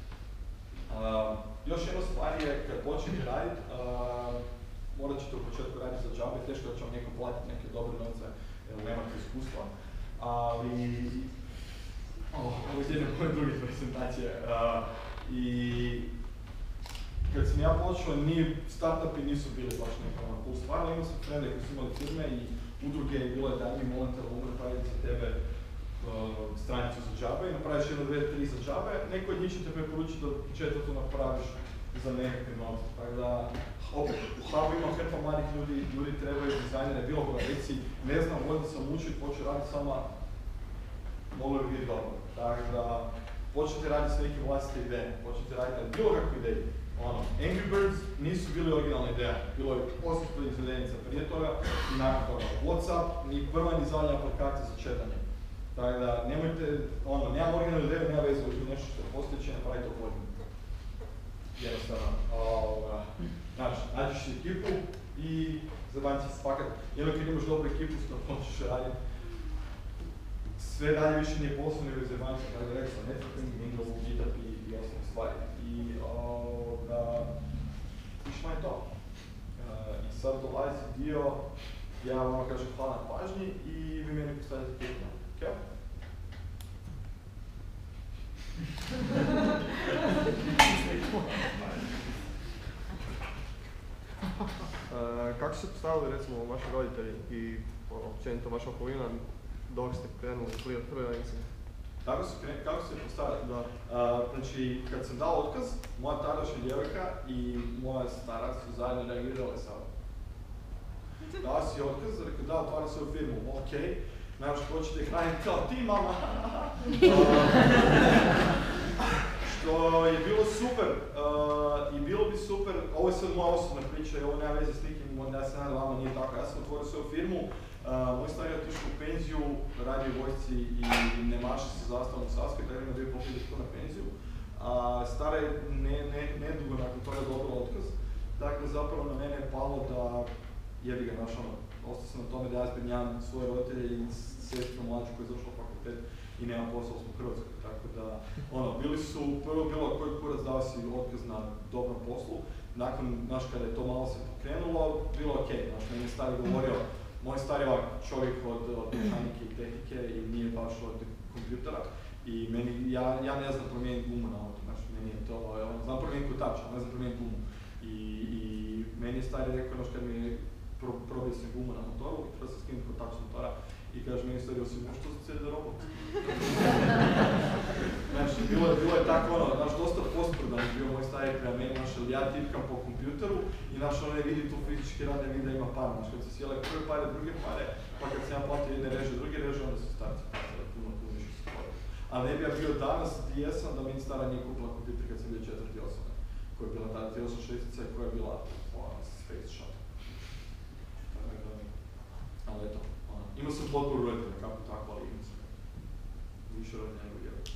Još jedna stvar je, kad počnete raditi, morat ćete u početku raditi za džabe, teško da će vam neko platiti neke dobre novce, jer nemate iskustva. Ali, ovo je jedna moje druge prezentacije. I kad sam ja počeo, startupi nisu bili baš neka cool stvar, ali imao sam frende koji su imali firme i udruge i bilo je da mi molim te mogu napraviti za tebe stranicu za džabe i napraviš 1, 2, 3 za džabe, neko od njih će te preporučiti da četvrto napraviš za nekakve novce. Tako da, opet, u Hubu ima hrpa mladih ljudi trebaju dizajnere, bilo koja reci, ne znam, voljno sam učiti, počeo raditi sama, moglo bi biti dobro. Tako da, počnete raditi s nekim vlastite ideje, počnete raditi na bilo kakvu ideju. Angry Birds nisu bili originalna ideja, bilo je 800 izvedenica prije toga i nakon toga. WhatsApp ni prva ni zadnja aplikacija za četanje. Tako da, nemojte, nemam originalnu ideju, nema veze uz nešto što postojeće, napravite to bolje. Jednostavno, znači, nađeš ekipu i zabanci se fakat. Jedno kad imaš dobru ekipu s kojom počneš raditi, sve dalje više nije posao nego je zabanci, kako da rekao sam, networking, Mingle, Meetup i ostale stvari. I išma je to. I sad dolazi dio, ja vam kažem hvala na pažnji i vi meni postavljate pitanje. Keo? Kako su se postavili recimo vaši roditelji i općenito vaša okolina dok ste krenuli freelancing? Kako se postavili? Da. Znači, kad sam dao otkaz, moja tadašnja djevojka i moja stara su zajedno reagirale sa mnom. Dao si otkaz, rekao da, otvara svoju firmu, ok. Znaš, hoćete ih hraniti kao ti mama. Što je bilo super i bilo bi super, ovo je sad moja osobna priča i ovo nema veze s nikim, ja se nadam vama nije tako. Ja sam otvorio svoju firmu, moj stari je otišao u penziju, radio u vojsci i ne maši se zastavom u Savskoj, tako ima 2.500 kuna penziju. Stara je nedugo nakon toga dobila otkaz, dakle zapravo na mene je palo da jebi ga našao, ostao sam na tome da ja zbrinjavam svoje roditelje i sestru mlađu koja je završila fakultet i nema posao u Hrvatskoj, tako da bili su, prvo bilo koji kurac dao si otkaz na dobrom poslu, nakon, znaš, kada je to malo se pokrenulo, bilo okej, znaš, meni je stari govorio, moj stari je čovjek od mehanike i tehnike i nije baš od kompjutera i meni, ja ne znam promijeniti gumu na auto, znaš, meni je to, znam promijeniti kotač, ali ne znam promijeniti gumu i meni je stari rekao, znaš, kad mi je probio sam gumu na motoru i treba sam skinuti kotač s motora i kaže meni stvari osim, što se cijeli da robot? Znači, bilo je tako znaš, dosta postprodan bio moj stari prema meni, znaš, ja tipkam po kompjuteru i znaš, ne vidi tu fizički rad, ne vidi da ima par, znaš, kad se sjele prve pare, druge pare, pa kad se ja platio jedne reže, druge reže, onda se starci pasali puno više stvari. A ne bi ja bio danas gdje jesam da mi stara nije kupila kompjuter kad sam bio 4. osobe, koja je bila tada 386 i koja je bila space shuttle. Ali eto, imao sam potporu roditelja, kako tako, ali imao sam više roditelja nego jedan.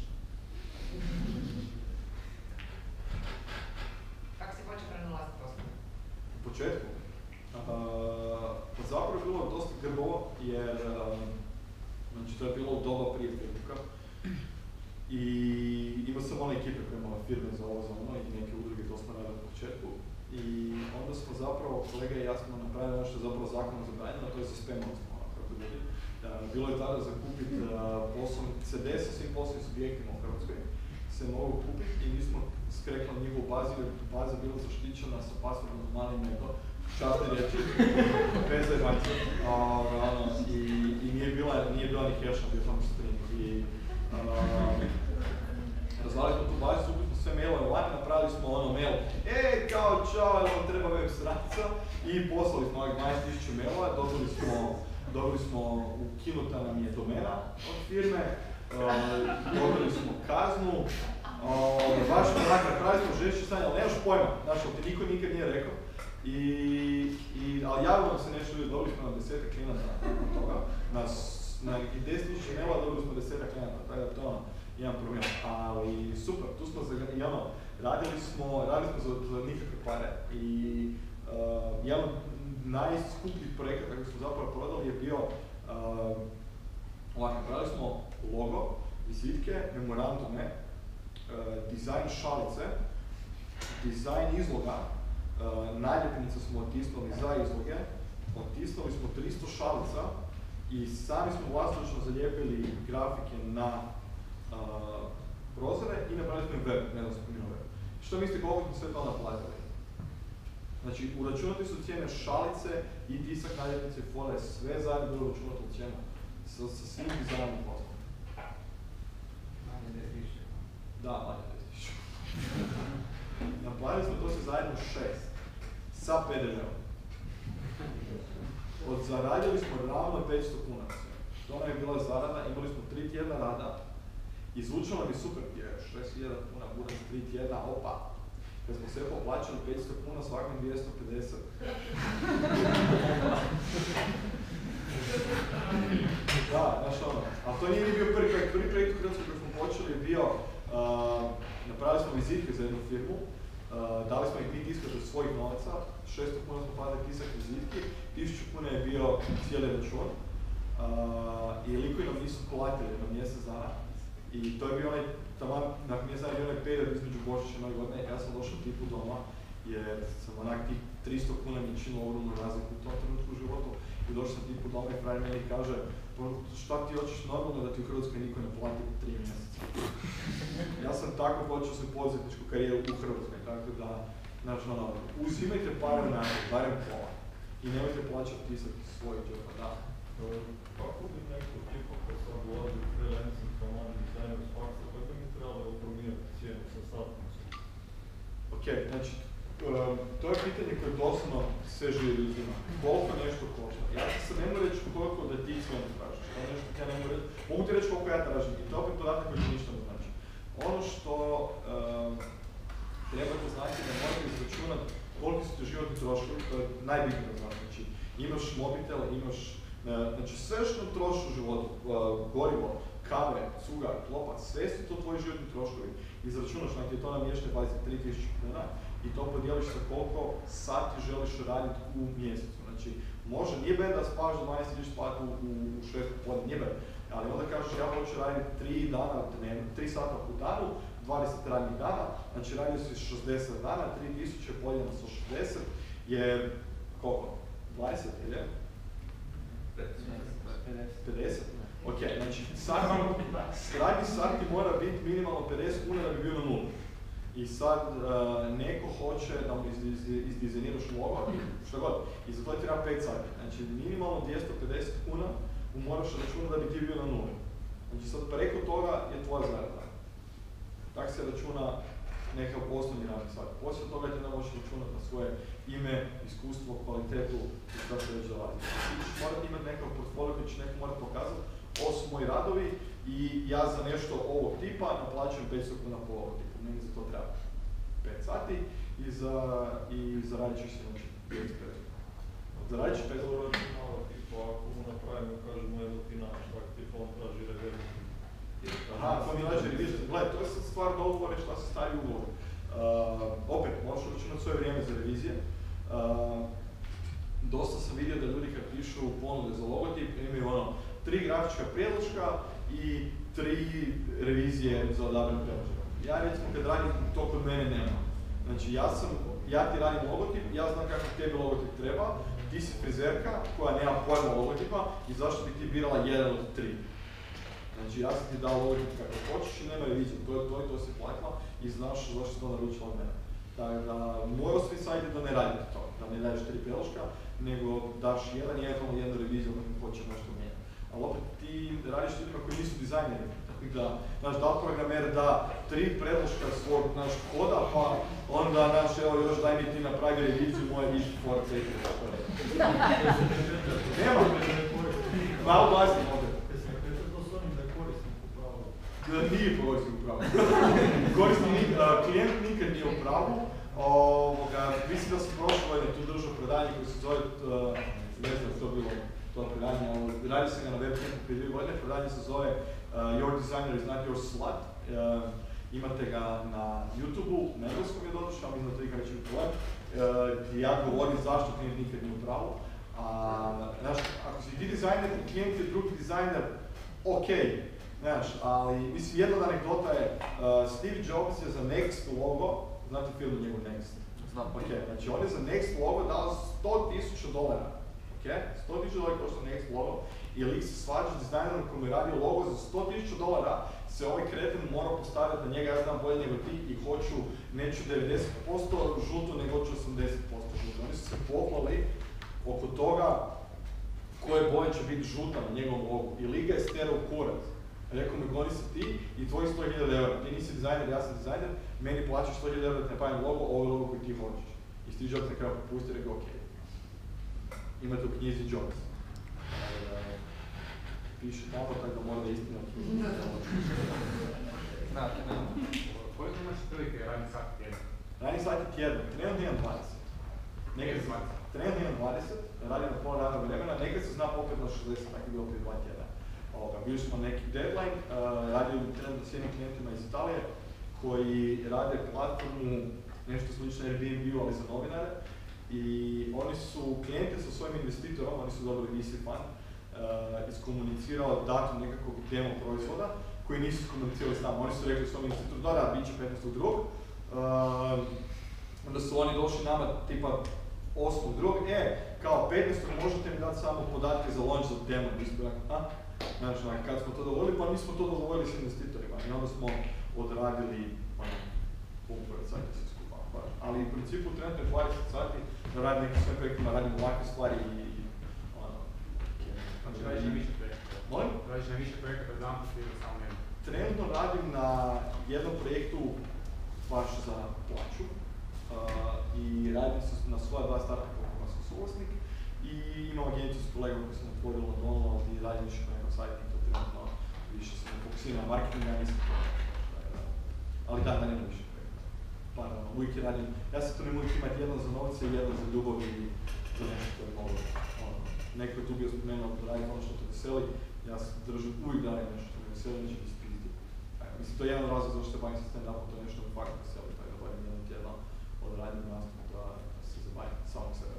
Kako si počeo prenalaziti osnovu? U početku? Pa zapravo je bilo dosta grbovo, jer znači, to je bilo u doba prije Facebooka. I imao sam one ekipe koje imala firme za ovo, za ono i neke udruge, to smo radili u početku. I onda smo zapravo, kolega i ja smo napravili nešto zapravo zakonom zabranjeno, to je za spam-ovstvo. Bilo je tada za kupiti CD sa svim poslovnim subjektima u Hrvatskoj se mogu kupiti i mi smo skrekli njihovu bazu jer baza je bila zaštićena sa passwordom malim nego, časne riječi, bez zajebajca. I nije bila ni hash, bio samo string. Razvali smo tu bazu, skupili smo sve mailove online, napravili smo mail, kao čao, treba web stranica i poslali smo 12.000 mailova, dobili smo, ukinuta nam je domena od firme, dobili smo kaznu, baš napravili smo žešće stanje, ali nemaš pojma, znaš, ali ti niko nikad nije rekao. Ali javilo nam se nešto ljudi, dobili smo na 10 klijenata nakon toga, na 10.000 mailova dobili smo 10 klijenata, tako da to jedan problem. Ali super, tu smo radili smo za nikakve pare i jedan od najskupljih projekata koji smo zapravo prodali je bio ovako, napravili smo logo, vizitke, memorandume, dizajn šalice, dizajn izloga, naljepnice smo otisnuli za izloge, otisnuli smo 300 šalica i sami smo vlastoručno zalijepili grafike na prozore i napravili smo im web, ne znam smo imali web. Što mislite koliko smo sve to naplatili? Znači, uračunati su cijene šalice i tisak naljepnice i fole, sve zajedno bilo uračunato u cijenu sa svim dizajnom poslom. Manje 10.000. Da, manje 10.000. Naplatili smo to sve zajedno 6, sa PDV-om. Zaradili smo ravno 500 kuna. To nam je bila zarada, imali smo 3 tjedna rada. Izvučeno mi super jer 6.000 kuna bude 3 tjedna, opa. Kad smo sve poplaćali 500 kuna, svakom 250. Da, znaš ali to nije bio prvi projekt. Prvi projekt u Hrvatskoj koji smo počeli je bio, napravili smo vizitke za jednu firmu, dali smo ih 5 tiskati od svojih novaca, 600 kuna smo platili tisak vizitki, 1000 kuna je bio cijeli račun i likovi nam nisu platili na mjesec dana. I to je bio onaj, nakon mjesec dana je bio onaj period između Božića i Nove godine, ja sam došao tipu doma jer sam onak tih 300 kuna mi činilo ogromnu razliku u tom trenutku u životu i došao sam tipu doma i frajer meni kaže šta ti hoćeš normalno da ti u Hrvatskoj niko ne plati 3 mjeseca. Ja sam tako počeo svoju poduzetničku karijeru u Hrvatskoj, tako da, znači uzimajte pare na barem pola i nemojte plaćati tisak svojih džepa, da. Kako bi neko tipa ko sam ulazi u freelancing kao mali dizajner s faksa, kako mi trebalo promijeniti cijenu sa satnicom? Ok, znači, to je pitanje koje doslovno sve živi ljudima. Koliko nešto košta? Ja se ne mogu reći koliko da ti sve ne tražiš, to nešto Mogu ti reći koliko ja tražim i to je opet podatak koji ti ništa ne znači. Ono što trebate znati da morate izračunati koliko su ti životni troškovi, to je najbitnije da znači. Znači, imaš mobitel, imaš, znači sve što trošiš u životu, gorivo, kave, cuga, klopac, sve su to tvoji životni troškovi. Izračunaš, znači to namještaj 23.000 kuna i to podijeliš sa koliko sati želiš raditi u mjesecu. Znači, može, nije bed da spavaš do 12 ideš spavati u 6 popodne, nije bed. Ali onda kažeš ja hoću raditi 3 dana dnevno, 3 sata u danu, 20 radnih dana, znači radio si 60 dana, 3000 podijeljeno sa 60 je koliko? 20 ili je? 50? Ok, znači radni sati mora biti minimalno 50 kuna da bi bio na nulu. I sad neko hoće da mu izdizajniraš logo, što god, i za to je treba 5 sati. Znači minimalno 250 kuna moraš računati da bi ti bio na nuli. Znači sad preko toga je tvoja zarada. Tako se računa neka osnovni radni sat. Poslije toga ti ne možeš računati na svoje ime, iskustvo, kvalitetu i što se već dolazi. Ti ćeš morati imati nekakav portfolio koji će neko morati pokazati. Ovo su moji radovi i ja za nešto ovog tipa naplaćujem 500 kuna po ovog tipu. Meni za to treba 5 sati i zaradit ćeš se noći. Zaradit ćeš 5 sati. Ako mu napravimo, kažemo, evo ti naš, tako ti on traži reviziju. Aha, to mi nađe reviziju. Gledaj, to je sad stvar dogovore šta se stavi u ugovor. Opet, možeš računati svoje vrijeme za revizije. Dosta sam vidio da ljudi kad pišu ponude za logotip imaju 3 grafička prijedloška i 3 revizije za odabran prijedloška. Ja recimo kad radim, to kod mene nema. Znači ja ti radim logotip, ja znam kako tebi logotip treba, ti si frizerka koja nema pojma logotipa i zašto bi ti birala jedan od 3. Znači ja sam ti dao logotip kako hoćeš i nema reviziju, to si platila i znaš zašto si to naručila od mene. Tako da, moj osnovni savjet je da ne radite to, da ne daješ 3 prijedloška, nego daš jednu reviziju ako hoće nešto mijenjati. Ali opet ti radiš ljudima koji nisu dizajneri, tako da, znaš, da li programer da 3 predloška svog naš koda, pa onda, znaš, evo još daj mi ti napravi reviziju moje viši for 5. Nema. Malo glasno ovdje. Nije korisnik u pravu. Klijent nikad nije u pravu. Mislim da sam prošle godine tu držao predanje koje se zove, ne znam što je bilo to predanje, ali radi se ga na webcampu prije 2 godine. Predanje se zove Your Designer is not your slut. Imate ga na YouTube-u, na engleskom je doduše, ali mislim da to nikad neće biti problem. Ja govorim zašto klijent nikad nije u pravu. Znaš, ako si ti dizajner i klijent je drugi dizajner, okej. Znaš, ali mislim jedna anegdota je, Steve Jobs je za Next logo, znate film njegov Next? Znam. Ok, znači on je za Next logo dao $100,000. Ok, $100,000 košta Next logo i lik se svađa s dizajnerom koji je radio logo za $100,000 se ovaj kreten mora postaviti da njega ja znam bolje nego ti i hoću, neću 90% žuto, nego hoću 80% žuto. Oni su se poklali oko toga koje boje će biti žuta na njegovom logu i lik ga je stereo u kurac. Rekao mi, goni se ti i tvoji €100,000. Ti nisi dizajner, ja sam dizajner, meni plaćaš €100,000 da te napravim logo, ovo je logo koji ti hoćeš. I Steve Jobs na kraju popusti i rekao, ok. Imate u knjizi Jobs. Piše tamo, tako da mora da istina. Koliko imaš prilike radni sat tjedno? Radni sat je tjedno, trenutno imam 20. Trenutno imam 20, radim na pola radnog vremena, nekad se zna popet na 60, tako je bilo prije 2 tjedna. Bili smo neki deadline, radim trenutno s jednim klijentima iz Italije koji rade platformu, nešto slično Airbnb-u, ali za novinare. I oni su klijente sa svojim investitorom, oni su dobili VC fund, iskomunicirao datum nekakvog demo proizvoda koji nisu iskomunicirali s nama. Oni su rekli svom investitoru, da, bit će 15.2. Onda su oni došli nama tipa 8.2. Kao 15. možete mi dati samo podatke za launch za demo. Mi smo rekli, znači, kad smo to dogovorili, pa mi smo to dogovorili s investitorima i onda smo odradili pored sati sve skupa. Ali u principu trenutno je 20 sati da radim nekim svojim projektima, radim ovakve stvari i Znači radiš na više projekta? Molim? Radiš na više projekta bez zampusti ili samo jedno? Trenutno radim na jednom projektu baš za plaću i radim na svoja 2 startupa kojima sam suvlasnik i imam agenciju s kolegom koji sam otvorio na Londonu i radim više nekog sajta i to trenutno više se ne fokusira na marketing, ja nisam to. Ali da, nema više projekta. Pa uvijek je radim, ja se trudim uvijek imati jedan za novce i jedan za ljubav i za nešto što je malo. Neko je tu bio spomenuo da radim ono što te veseli, ja se držim uvijek da radim nešto što me veseli, neće mi spizdi. Mislim, to je jedan razlog zašto se bavim sa stand-upom, to je nešto me fakat veseli, tako da barem jedan tjedan od radnjeg nastupa da se zabavim samog sebe.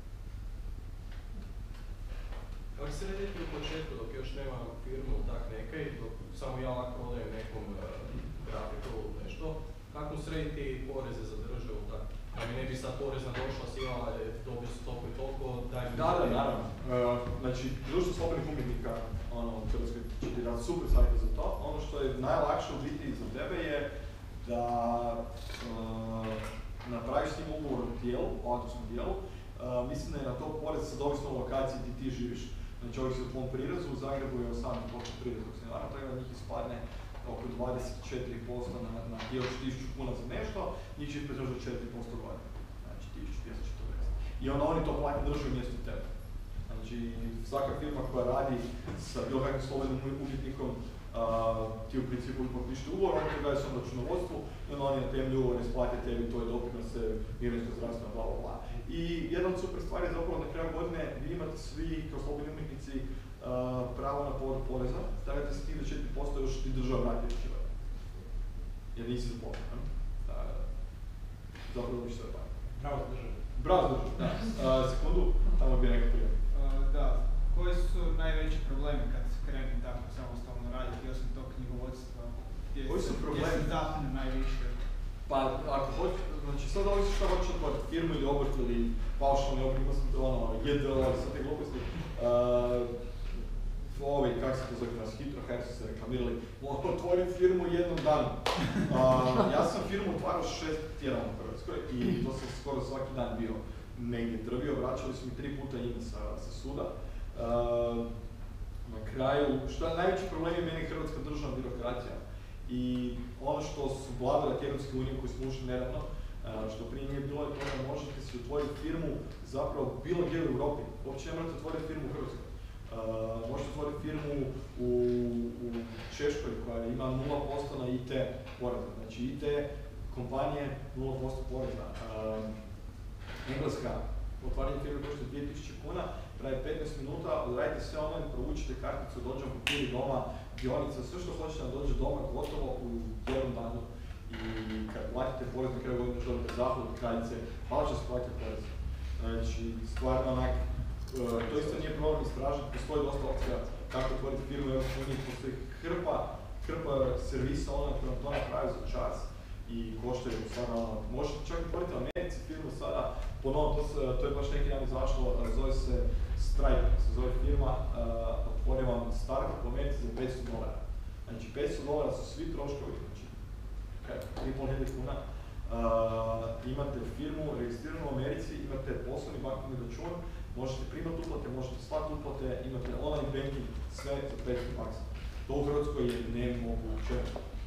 Kako se rediti u početku dok još nema firmu tak neke i dok samo ja lako prodajem nekom grafiku nešto, kako srediti poreze za državu tako? Da mi ne bi sad porezna došla sila, dobio se toliko i toliko, daj mi... Da, naravno. Znači, društvo slobodnih umjetnika u Hrvatskoj će ti dati super savjete za to. Ono što je najlakše u biti za tebe je da napraviš s njim ugovor o dijelu, o autorskom dijelu. Mislim da je na to porez sad ovisno o lokaciji gdje ti živiš. Znači, ovisi o tvom prirezu, u Zagrebu je 18% prireza, dok se ne varam, tako da njih ispadne oko 24% na ti još 1000 kuna za nešto, njih će ispred još 4% godine. Znači 1240. I onda oni to plati državi mjesto tebe. Znači, svaka firma koja radi sa bilo kakvim slobodnim umjetnikom, ti u principu potpišete ugovor, oni te daju svom računovodstvu i onda oni na temelju ugovora isplate tebi tvoje doprinose, mirovinsko, zdravstveno, bla bla bla. I jedna od super stvari je zapravo na kraju godine vi imate svi kao slobodni umjetnici pravo na povrat poreza, stavljate se ti do 4% još ti država vrati rečivati. Jer nisi zaposlen. Zapravo dobiš sve pare. Bravo za državu. Bravo za državu, da. Sekundu, tamo bi neko prijavio. Da, koji su najveći problemi kad se krene tako samostalno raditi, osim tog knjigovodstva? Koji su problemi? Gdje se zapne najviše? Pa, ako hoćeš, znači sad ovisi šta hoćeš otvoriti, firmu ili obrt ili paušalni obrt, ima sam JD, ali sad te gluposti. Kako se to zove nas, Hitro Hair su se reklamirali, mogu otvoriti firmu jednom danu. Ja sam firmu otvarao 6 tjedana u Hrvatskoj i to sam skoro svaki dan bio negdje drvio, vraćali su mi 3 puta ime sa suda. Na kraju, što je najveći problem je meni hrvatska državna birokracija. I ono što su blagodati Europske unije koji smo ušli nedavno, što prije nije bilo je to da možete si otvoriti firmu zapravo bilo gdje u Europi. Uopće ne morate otvoriti firmu u Hrvatskoj. Možete otvoriti firmu u Češkoj koja ima 0% na IT poreza. Znači IT kompanije 0% poreza. Engleska, otvaranje firme košta 2000 kuna, traje 15 minuta, odradite sve online, provučite karticu, dođe vam papiri doma, dionica, sve što hoćete da dođe doma gotovo u jednom danu. I kad platite porez na kraju godine dobite zahvalu od kraljice, hvala će se platiti porez. Znači, stvarno onak, to isto nije problem istražiti, postoji dosta opcija kako otvoriti firmu u Europskoj uniji, postoji hrpa servisa online koji vam to napravi za čas i koštaju stvarno, možete čak otvoriti u Americi firmu sada, ponovno, to je baš neki dan izašlo, zove se Stripe, se zove firma, otvori vam startup u Americi za $500. Znači $500 su svi troškovi, znači 3.500 kuna. Imate firmu registriranu u Americi, imate poslovni bankovni račun, možete primati uplate, možete slati uplate, imate online banking, sve za $500. To u Hrvatskoj je nemoguće.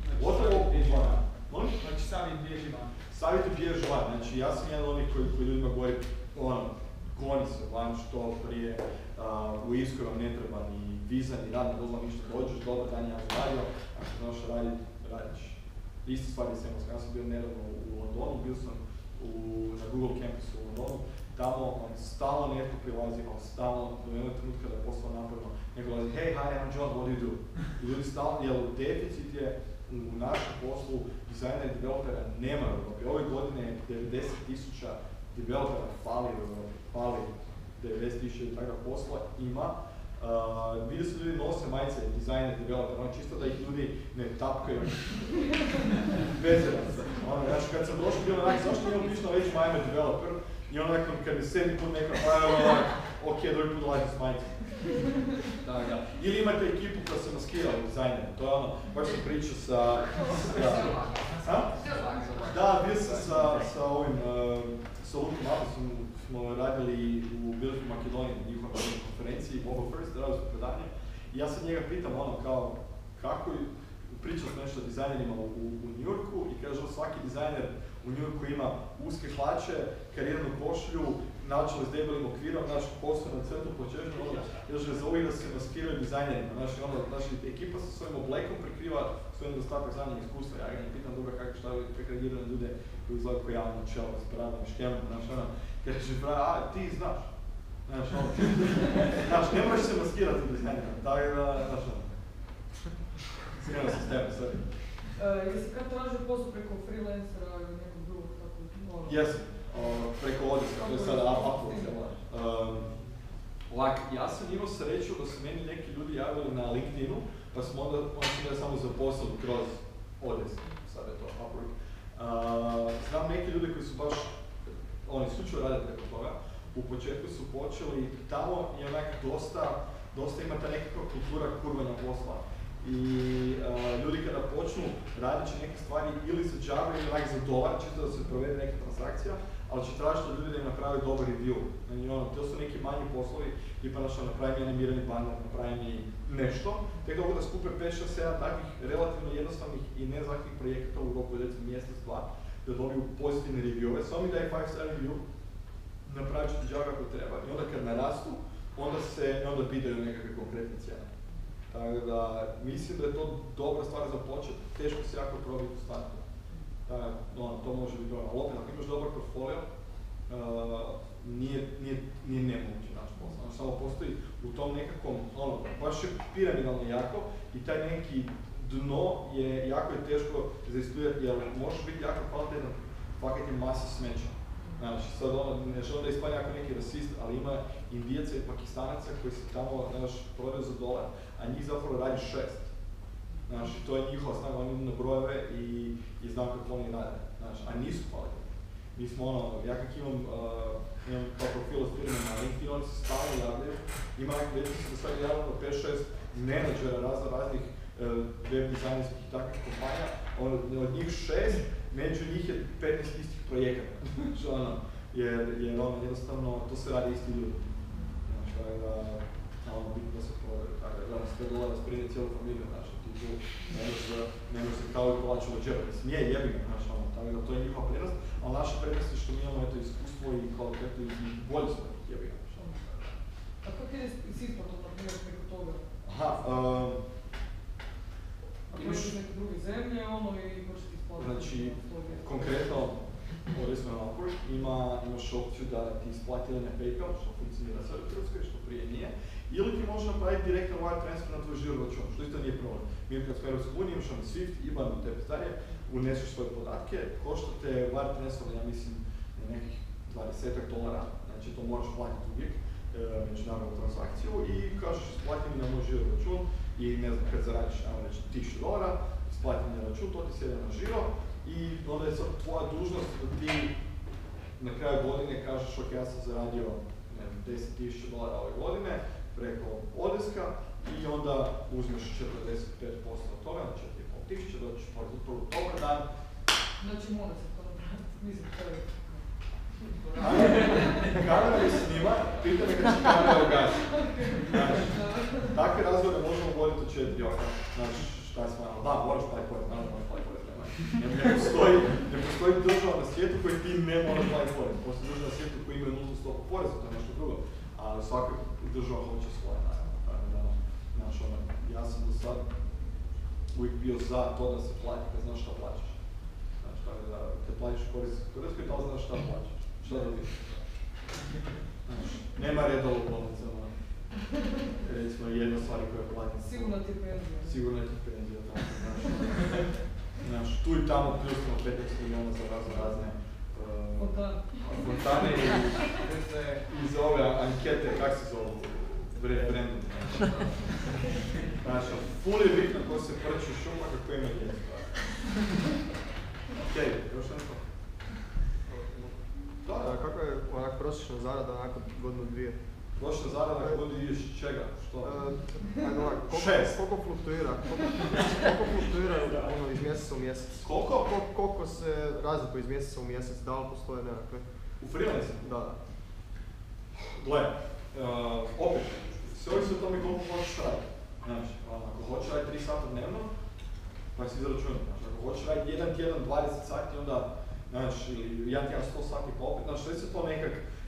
Znači savjet bježi van. Savjet bježi van, znači ja sam jedan od onih koji ljudima govori, goni se van što prije, u Irskoj vam ne treba ni viza, ni radna dozvola, ništa, dođeš, dobar dan, ja sam radio, ako znaš raditi, radiš. Isti stvar je s Engleskom, ja sam bio nedavno u Londonu, bio sam na Google campusu u Londonu, tamo on stalno netko prilazi, on stalno do jednog trenutka da je posao napravno, neko dolazi, hey, hi, I'm John, what do you do? I ljudi stalno, jer deficit je u našem poslu dizajnera i developera nema u Europi. Ove godine 90,000 developera fali u Europi, fali 90,000 takva posla ima. Vidio se ljudi nose majice dizajner, developer, ono čisto da ih ljudi ne tapkaju. Bezerac. Znači kad sam došao bilo onak, zašto nije opišno reći I'm a developer? I onda kad je 7. put neko, ok, drugi put dolazi s majicom. Ili imate ekipu koja se maskira u dizajneru, to je ono, baš sam pričao sa... Da, bio sam sa ovim, sa Lukom Apesom, smo radili u Build for Makedoniji na njihovoj konferenciji, Mobile First, radili smo predanje. I ja sam njega pitam kao, kako pričao sam nešto o dizajnerima u New Yorku i kaže svaki dizajner u New Yorku ima uske hlače, kariranu košulju, načeli s debelim okvirom, znaš, postoje na crtu počežno, ono, još ga zovu da se maskiraju dizajnerima, znači, ekipa sa svojim oblekom prikriva svoj nedostatak znanja i iskustva. Ja ga ne pitam druga kako reagiraju na ljude koji izgledaju kao javno čelo s paradom i škemom, znaš, kaže, ti znaš. Znaš, ne možeš se maskirati u dizajnera, tako da, znaš, skrenuo sam s tebe, sorry. Jesi kad tražio posao preko freelancera ili nekog drugog tako? Jesam, preko Odeska, to je sada Upwork. Ovak, ja sam imao sreću da su meni neki ljudi javili na LinkedInu, pa smo onda samo zaposlili kroz Odesk, sada je to Upwork. Znam neki ljudi koji su baš, oni isključivo rade preko toga, u početku su počeli, tamo je onak dosta ima ta nekakva kultura kurvanja posla. I ljudi kada počnu radit će neke stvari ili za džabe ili onak za dolar, čisto da se provede neka transakcija, ali će tražiti od ljudi da im napravi dobar review. To su neki manji poslovi, tipa napravi mi animirani banner, napravi mi nešto, tek da mogu da skupe 5, 6, 7 takvih relativno jednostavnih i nezahtjevnih projekata u roku recimo mjesec, dva, da dobiju pozitivne reviewove, samo mi daje 5-star review, napravit ću ti džabe ako treba. I onda kad narastu, onda pitaju nekakve konkretne cijene. Tako da, mislim da je to dobra stvar za počet, teško se jako probiti u startu. To može biti dobro, ali opet, ako imaš dobar portfolio, nije nemoguće naš posao. Samo postoji u tom nekakvom, baš je piramidalno jako i taj neki dno je jako teško za istudirati, jer možeš biti jako kvalitetan, fakat je masa smeća. Znači, sad ne želim da ispadne jako neki rasist, ali ima Indijaca i Pakistanaca koji se tamo, prodaju za dolar, a njih zapravo radi 6. Znači, to je njihova snaga, oni idu na brojeve i znam kako oni rade, znači, a nisu kvalitetni. Mi smo ja kak imam kao profil od firme na LinkedIn, oni se stalno javljaju, ima nekako da se sad javljamo 5-6 menadžera raznih web dizajnerskih i takvih kompanija, od njih 6, među njih je 15 istih projekata, jer jednostavno to se radi isti ljudi. Znači, bitno da se prodaju, tako da nas $5 spredi cijelu familiju, znači, ti tu ne možeš se kao i kolaču od džepa, mislim, nije jebina, znači, tako da to je njihova prednost, ali naša prednost je što mi imamo iskustvo i kvalitetu i bolje smo tih jebina. A kako ide s isplatom, na primjer, preko toga? Imaš neke druge zemlje, i možete isplatiti? Znači, konkretno, ovdje smo na Upwork, imaš opciju da ti isplati ili na PayPal, što funkcionira sad u Hrvatskoj, što prije nije, ili ti može napraviti direktan wire transfer na tvoj žiro račun, što isto nije problem. Mi kad smo u EU, imaš Swift, IBAN u tebi dalje, uneseš svoje podatke, košta te wire transfer, ja mislim, na nekih $20, znači to moraš platiti uvijek, međunarodnu transakciju i kažeš isplati mi na moj žiro račun i ne znam, kad zaradiš, ajmo reći, $1000, isplati mi na račun, to ti sjede na žiro i onda je sad tvoja dužnost da ti na kraju godine kažeš ok, ja sam zaradio $10,000 ove godine preko Odeska i onda uzmeš 45% od toga, znači 4.500, dođeš porez prvo dobar dan. Znači mora se to napraviti, mislim to je... Kamera je snima, pita me kad će kamera ugasi. Takve razgovore možemo voditi u 4 oka. Znači, šta je smanjalo? Da, moraš platiti porez, naravno moraš platiti porez. Ne postoji država na svijetu koji ti ne moraš platiti porez. Postoji država na svijetu koji ima nultu stopu poreza, to je nešto drugo. Ali svaka država hoće svoje, naravno. Znači, ja sam do sad uvijek bio za to da se plati kad znaš šta plaćaš. Znači, tako da kad platiš porez u Hrvatskoj, da li znaš šta plaćaš? Šta da vidiš? Znači, nema reda u bolnicama. Recimo, jedna stvar koja platim. Sigurno ti je penzija. Sigurno ti je penzija, tako. Znači, tu i tamo pljustimo 15 miliona za razne fontane i za ove ankete, kak se zovu? Referendum. Znači, ful je bitno ko se prči u šuma kako ima djeca. Okej, još nešto? Da, kako je onak prosječna zarada nakon godinu dvije? Prosječna zarada nakon godinu dvije čega? Što? Koliko fluktuira? Koliko fluktuira iz mjeseca u mjesec? Koliko? Koliko se razlikuje iz mjeseca u mjesec? Da li postoje nekakve? U freelancingu? Da. Gle, opet, sve ovisi o tome koliko hoćeš raditi. Znači, ako hoćeš raditi 3 sata dnevno, pa si izračunati. Znači, ako hoćeš raditi jedan tjedan 20 sati, onda, znači, ili jedan tjedan 100 sati, pa opet, znači, sve se to nekak,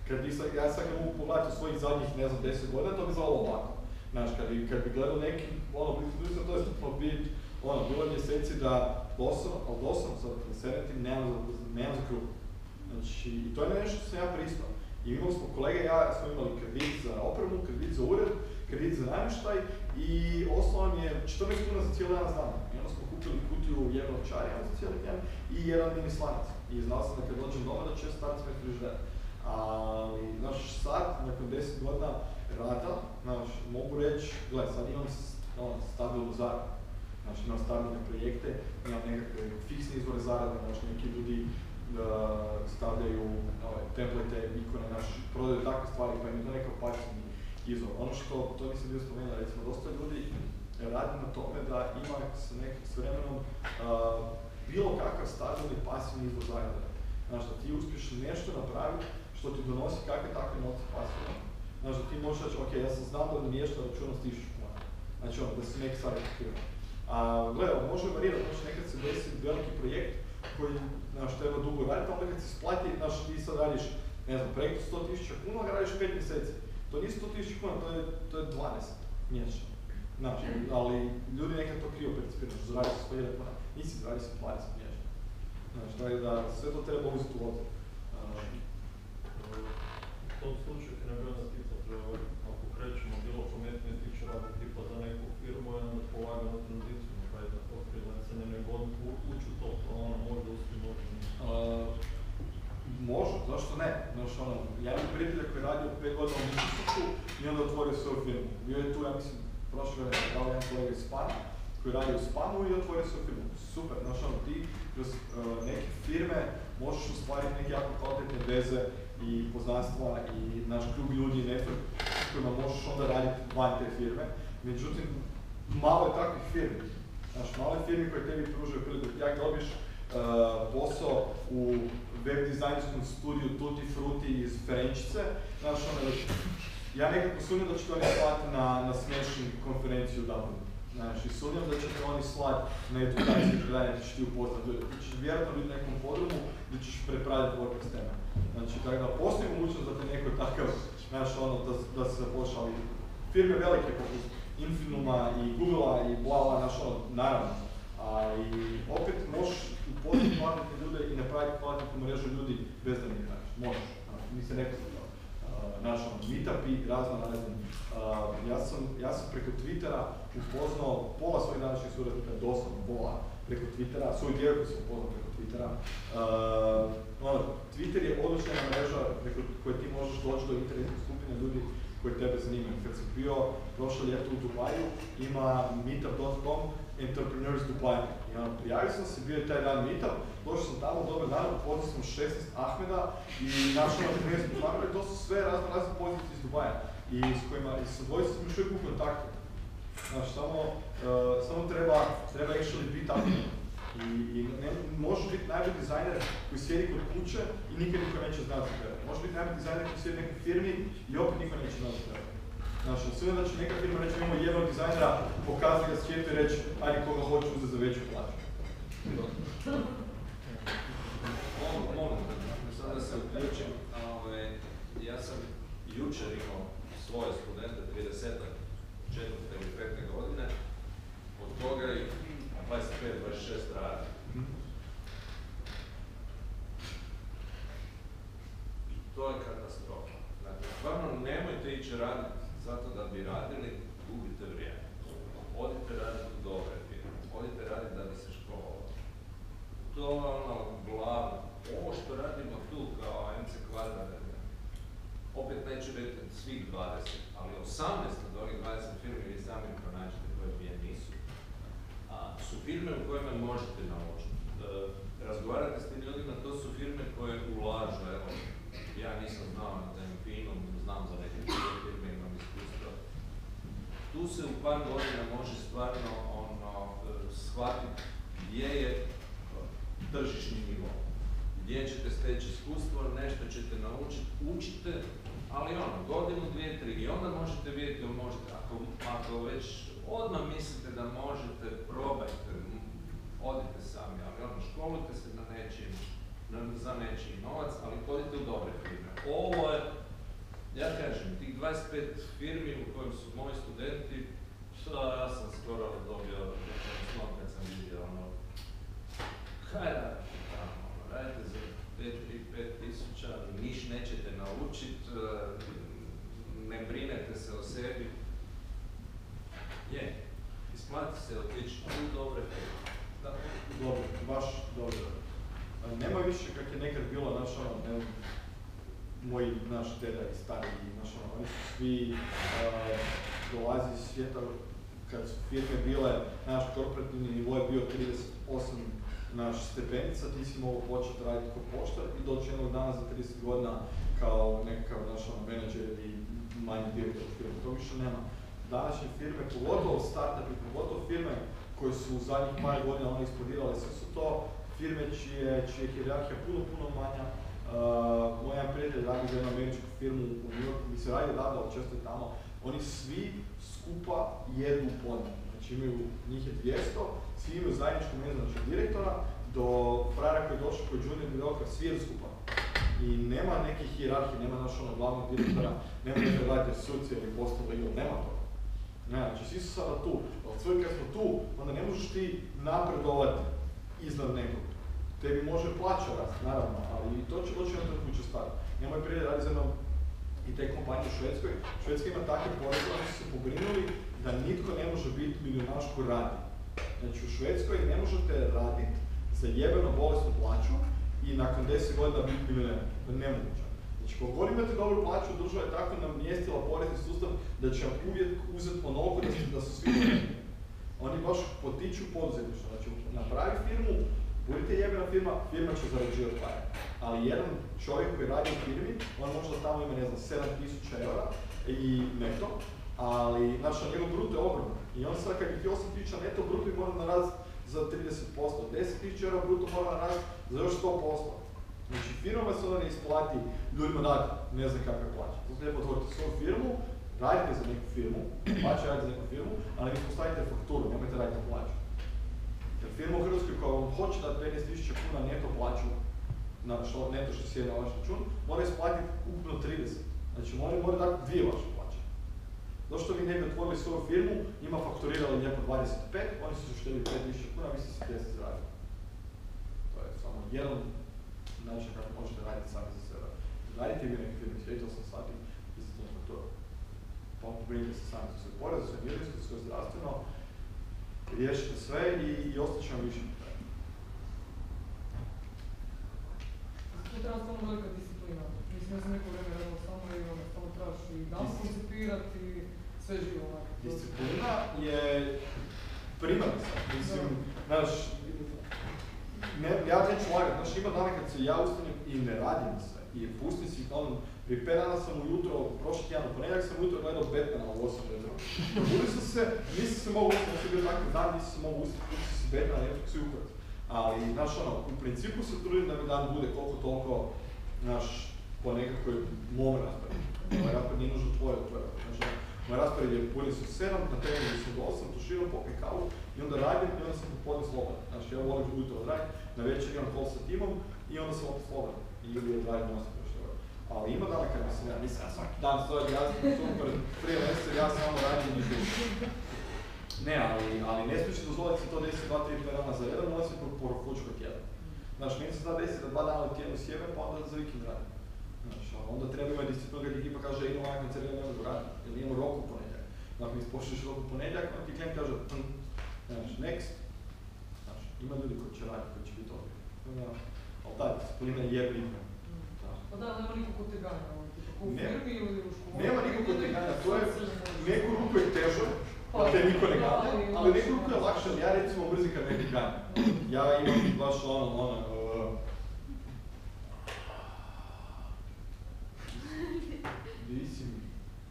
Ja sad kad mogu pogledati u svojih zadnjih, ne znam, 10 godina, to bi zvalo ovako. Znaš, kad bi gledao neki, mislim, to je stupno biti, bilo je mjeseci da doslovno sad seretim, nemam za kruh. Znači, i to je nešto što sam ja pristao. I imali smo kolege, ja smo imali kredit za opremu, kredit za ured, kredit za namještaj i ostalo nam je 14 kuna za cijeli dan znamo. I onda smo kupili kutiju jednog čarija za cijeli dan i jedan mini slanac. I znao sam da kad dođem doma da će staviti sve frižider. Ali, znaš, sad, nakon 10 godina rada, znaš, mogu reći, gledaj, sad imam stabilnu zaradu. Znači, imam stabilne projekte, imam nekakve fiksne izvore zarade, znači neki ljudi stavljaju template, ikone, prodaju takve stvari, pa im je to nekakav pasivni izvor. Ono što, to nisam bio spomenuo, recimo, dosta ljudi radi na tome da ima s vremenom bilo kakav stabilni pasivni izvor zarade. Znači, da ti uspješ nešto napraviti što ti donosi kakve takve novce pasivno. Znači, da ti možeš reći, ok, ja sam znam da namješta računa s 1000 kuna. Znači, da se neki stvari kupirao. Gledaj, može varirati, znači nekad se desi veliki projekt koji treba dugo raditi, onda kad se isplati, ti sad radiš, ne znam, projekt 100.000 kuna, ga radiš 5 mjeseci. To nije 100.000 kuna, to je 12 mjesečno. Znači, ali ljudi nekad to krivo percipiraju, što zaradi se 100.000 kuna, nisi zaradi se 20 mjesečno. Znači, tako da sve to treba uzeti u obzir. U tom slučaju, kad ne bilo sticati, ako krećemo bilo pametnije tiče raditi tipa za neku firmu, je onda polagano tranziciju, pa je da to freelancanje nego ući u to, možda uspije, možda nije. Može, zašto ne? Znaš, ja imam prijatelja koji je radio 5 godina u Microsoftu i onda otvorio svoju firmu. Bio je tu, ja mislim, prošle godine dao jedan kolega iz Spana, koji radi u Spanu i otvorio svoju firmu. Super, znaš, ti kroz neke firme možeš ostvariti neke jako kvalitetne veze i poznanstva i naš krug ljudi i network s kojima možeš onda raditi van te firme. Međutim, malo je takvih firmi. Znaš, malo je firmi koje tebi pružaju priliku. Jak dobiješ posao u web dizajnerskom studiju Tutti Frutti iz Ferenčice, znaš, ja nekako sumnjam da će to oni slati na Smashing konferenciju u Dublinu. Znači, sumnjam da će te oni slati na edukaciju predanje, da ćeš ti upoznat ljudi. Ti ćeš vjerojatno biti na nekom podrumu gdje ćeš prepraviti WordPress teme. Znači, tako da postoji mogućnost da te neko takav, znaš, da se zapošla, ali firme velike poput Infinuma i Googlea i bla, znaš, naravno. I opet možeš upoznati kvalitetne ljude i napraviti kvalitetnu mrežu ljudi bez da njih radiš. Možeš. Nisam rekao za to. Naš meetupi, razni. Ja sam preko Twittera upoznao pola svojih današnjih suradnika, doslovno pola preko Twittera, svoju djevojku sam upoznao preko Twittera. Twitter je odlična mreža preko koje ti možeš doći do interesnih skupine ljudi koji tebe zanimaju. Kad sam bio prošlo ljeto u Dubaju, ima meetup.com Entrepreneurs Dubai. Prijavio sam se, bio je taj dan meetup, došao sam tamo, dobar dan, upoznao sam 16 Ahmeda i našao na 13 članova i to su sve razne pozicije iz Dubaja i s kojima sa dvojica sam još uvijek u kontaktu. Znaš, samo treba actually biti aktivno. I možeš biti najbolji dizajner koji sjedi kod kuće i nikad niko neće znati za tebe. Možeš biti najbolji dizajner koji sjedi u nekoj firmi i opet niko neće znati za tebe. Znači, sve da će neka firma reći imamo jednog dizajnera, pokazati ga svijetu i reći ajde koga hoću uzeti za veću plaću. Molim, sad da se uključim, ja sam jučer imao svoje studente, 30-ak, 4. ili 5. godine, od toga i 25-26 radi. I to je katastrofa. Dakle, stvarno nemojte ići raditi zato da bi radili, gubite vrijeme. Odite raditi u dobre firme, odite raditi da bi se školovali. To je glavno. Ovo što radimo tu kao MC Kvadrat, opet neću reći svih 20, ali 18 od ovih 20 firmi vi sami pronađete koje prije nisu. Su firme u kojima možete naučiti. Razgovarate s tim ljudima, to su firme koje ulažu. Evo, ja nisam znao na Tempinu, znam za neke firme, imam iskustva. Tu se u par godina može stvarno shvatiti gdje je tržišni nivo. Gdje ćete steći iskustvo, nešto ćete naučiti, učite, ali godinu, 2, 3 i onda možete vidjeti, ako već odmah mislite da možete, probajte, odite sami, ali školujte se na nečim, za nečiji novac, ali odite u dobre firme. Ovo je, ja kažem, tih 25 firmi u kojim su moji studenti, ja sam skoro dobio slon kad sam vidio kaj radite tamo, radite za 5 tisuća, niš nećete naučit, ne brinete se o sebi. Je, isplati se otići u dobre firme. Dobro, baš dobro. Nema više kak je nekad bilo, znaš ono, moji, naš deda i stariji, znaš ono, oni su svi dolazi iz svijeta, kad su firme bile, naš korporativni nivo je bio 38 stepenica, ti si mogao početi raditi kao poštar i doći jednog dana za 30 godina kao nekakav naš menadžer ili manji direktor firme, to više nema. Današnje firme, pogotovo startupi, pogotovo firme koje su u zadnjih par godina one eksplodirale, sve su to firme čija je hijerarhija puno manja. Moj jedan prijatelj radi za jednu američku firmu u New Yorku, mi se radi odavde, ali često je tamo. Oni svi skupa jedu u podne. Znači imaju, njih je 200, svi imaju zajedničku mezu, znači od direktora do frajera koji je došao, koji je junior developer, svi jedu skupa. I nema neke hijerarhije, nema našeg glavnog direktora, nema neke radite suci ili postao legal, nema toga. Ne, znači svi su sada tu, ali sve kad smo tu, onda ne možeš ti napredovati iznad nekog. Tebi može plaća rast, naravno, ali to će doći na to kuće stati. Nemoj prije radi za jednom i te kompanije u Švedskoj. Švedska ima takve poreze, oni su se pobrinuli da nitko ne može biti milionaš ko radi. Znači u Švedskoj ne možete raditi za jebeno bolesnu plaću i nakon 10 godina biti milioner. To je nemoguće. Znači koliko god imate dobru plaću, država je tako namjestila porezni sustav da će vam uvijek uzeti onoliko da su svi milioneri. Oni baš potiču poduzetništvo. Znači napravi firmu, budite jebena firma, firma će zarađivati pare. Ali jedan čovjek koji radi u firmi, on možda tamo ima, ne znam, 7.000 eura i neto, ali naša njegov bruto je ogromno. I on sad kad je ti 8.000 neto, bruto bi mora narasti za 30%, 10.000 eura bruto mora narasti za još 100%. Znači firmama se onda ne isplati ljudima dati ne znam kakve plaće. Zato lijepo otvorite svoju firmu, radite za neku firmu, plaće radite za neku firmu, ali ne postavite fakturu, nemojte raditi na plaću. Jer firma u Hrvatskoj koja vam hoće dati 15.000 kuna neto plaću, neto što sjede na vaš račun, mora isplatiti ukupno 30. Znači mora dati 2 vaše plaće. Zašto vi ne bi otvorili svoju firmu, njima fakturirali lijepo 25, oni su uštedili 5.000 kuna, vi ste se 10 zaradili. To je samo jedan način kako možete raditi sami za sebe. Radite vi neke firme, svijetli 8 sati i za to fakturu. Pa pobrinite se sami za svoje poreze, svoje mirovinsko, svoje zdravstveno, riješite sve i ostaće vam više. To treba stvarno velika disciplina. Mislim, ja sam neko vreme radila samo i samo trebaš i dan koncipirati i sve živo. Disciplina je primarna. Mislim, znaš, ja neću lagati, znaš, ima dana kad se ja ustanem i ne radim sve i pustim si ono, prije 5 dana sam ujutro, prošli tjedan, u ponedjeljak sam ujutro gledao Batmana u 8 ujutro. Budio sam se, nisam se mogao ustati, sam bio takav dan, nisam se mogao ustati, pustim si Batmana, Netflix i ukrat. Ali, znaš, ono, u principu se trudim da mi dan bude koliko toliko, znaš, po nekakvoj mom rasporedu. Moj raspored nije nužno tvoj raspored. Znači, moj raspored je budim se u 7, na treningu sam do 8, tuširam, popijem kavu i onda radim i onda sam popodne slobodan. Znači, ja volim ujutro odraditi, na večer imam call sa timom i onda sam opet slobodan. Ili odradim na ali ima dana kad mislim, ja nisam svaki dan stoji, ja sam super freelancer, ja samo radim i dužem. Ne, ali ne smiješ dozvoliti se to desi 2-3 dana za jedan, onda se poručko tjedan. Znaš, meni se zna desiti da 2 dana u tjednu sjebe, pa onda za vikend radim. Znaš, onda treba imati disciplinu kad ekipa kaže idemo ovaj koncert, ne mogu raditi, jer imamo rok u ponedjeljak. Ako mi ispoštuješ rok u ponedjeljak, onda ti klijent kaže, znaš, next. Znaš, ima ljudi koji će raditi, koji će biti ovdje. Ali da, disciplina je bitna. Pa da, nema niko ko te ganja, u firmi ili u školu. Nema niko ko te ganja, to je, neku ruku je teže, pa te niko ne ganja, ali neku ruku je lakše, ja recimo mrzim kad neki ganja. Ja imam baš Visi mi.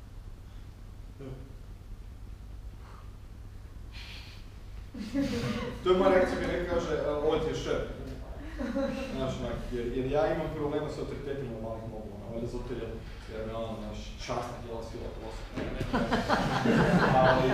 To je moja reakcija kad neko kaže, ovo ti je šef. Znaš, jer ja imam problema s autoritetima u malih mobilima, ali zato jer me naš časna djela svila ali,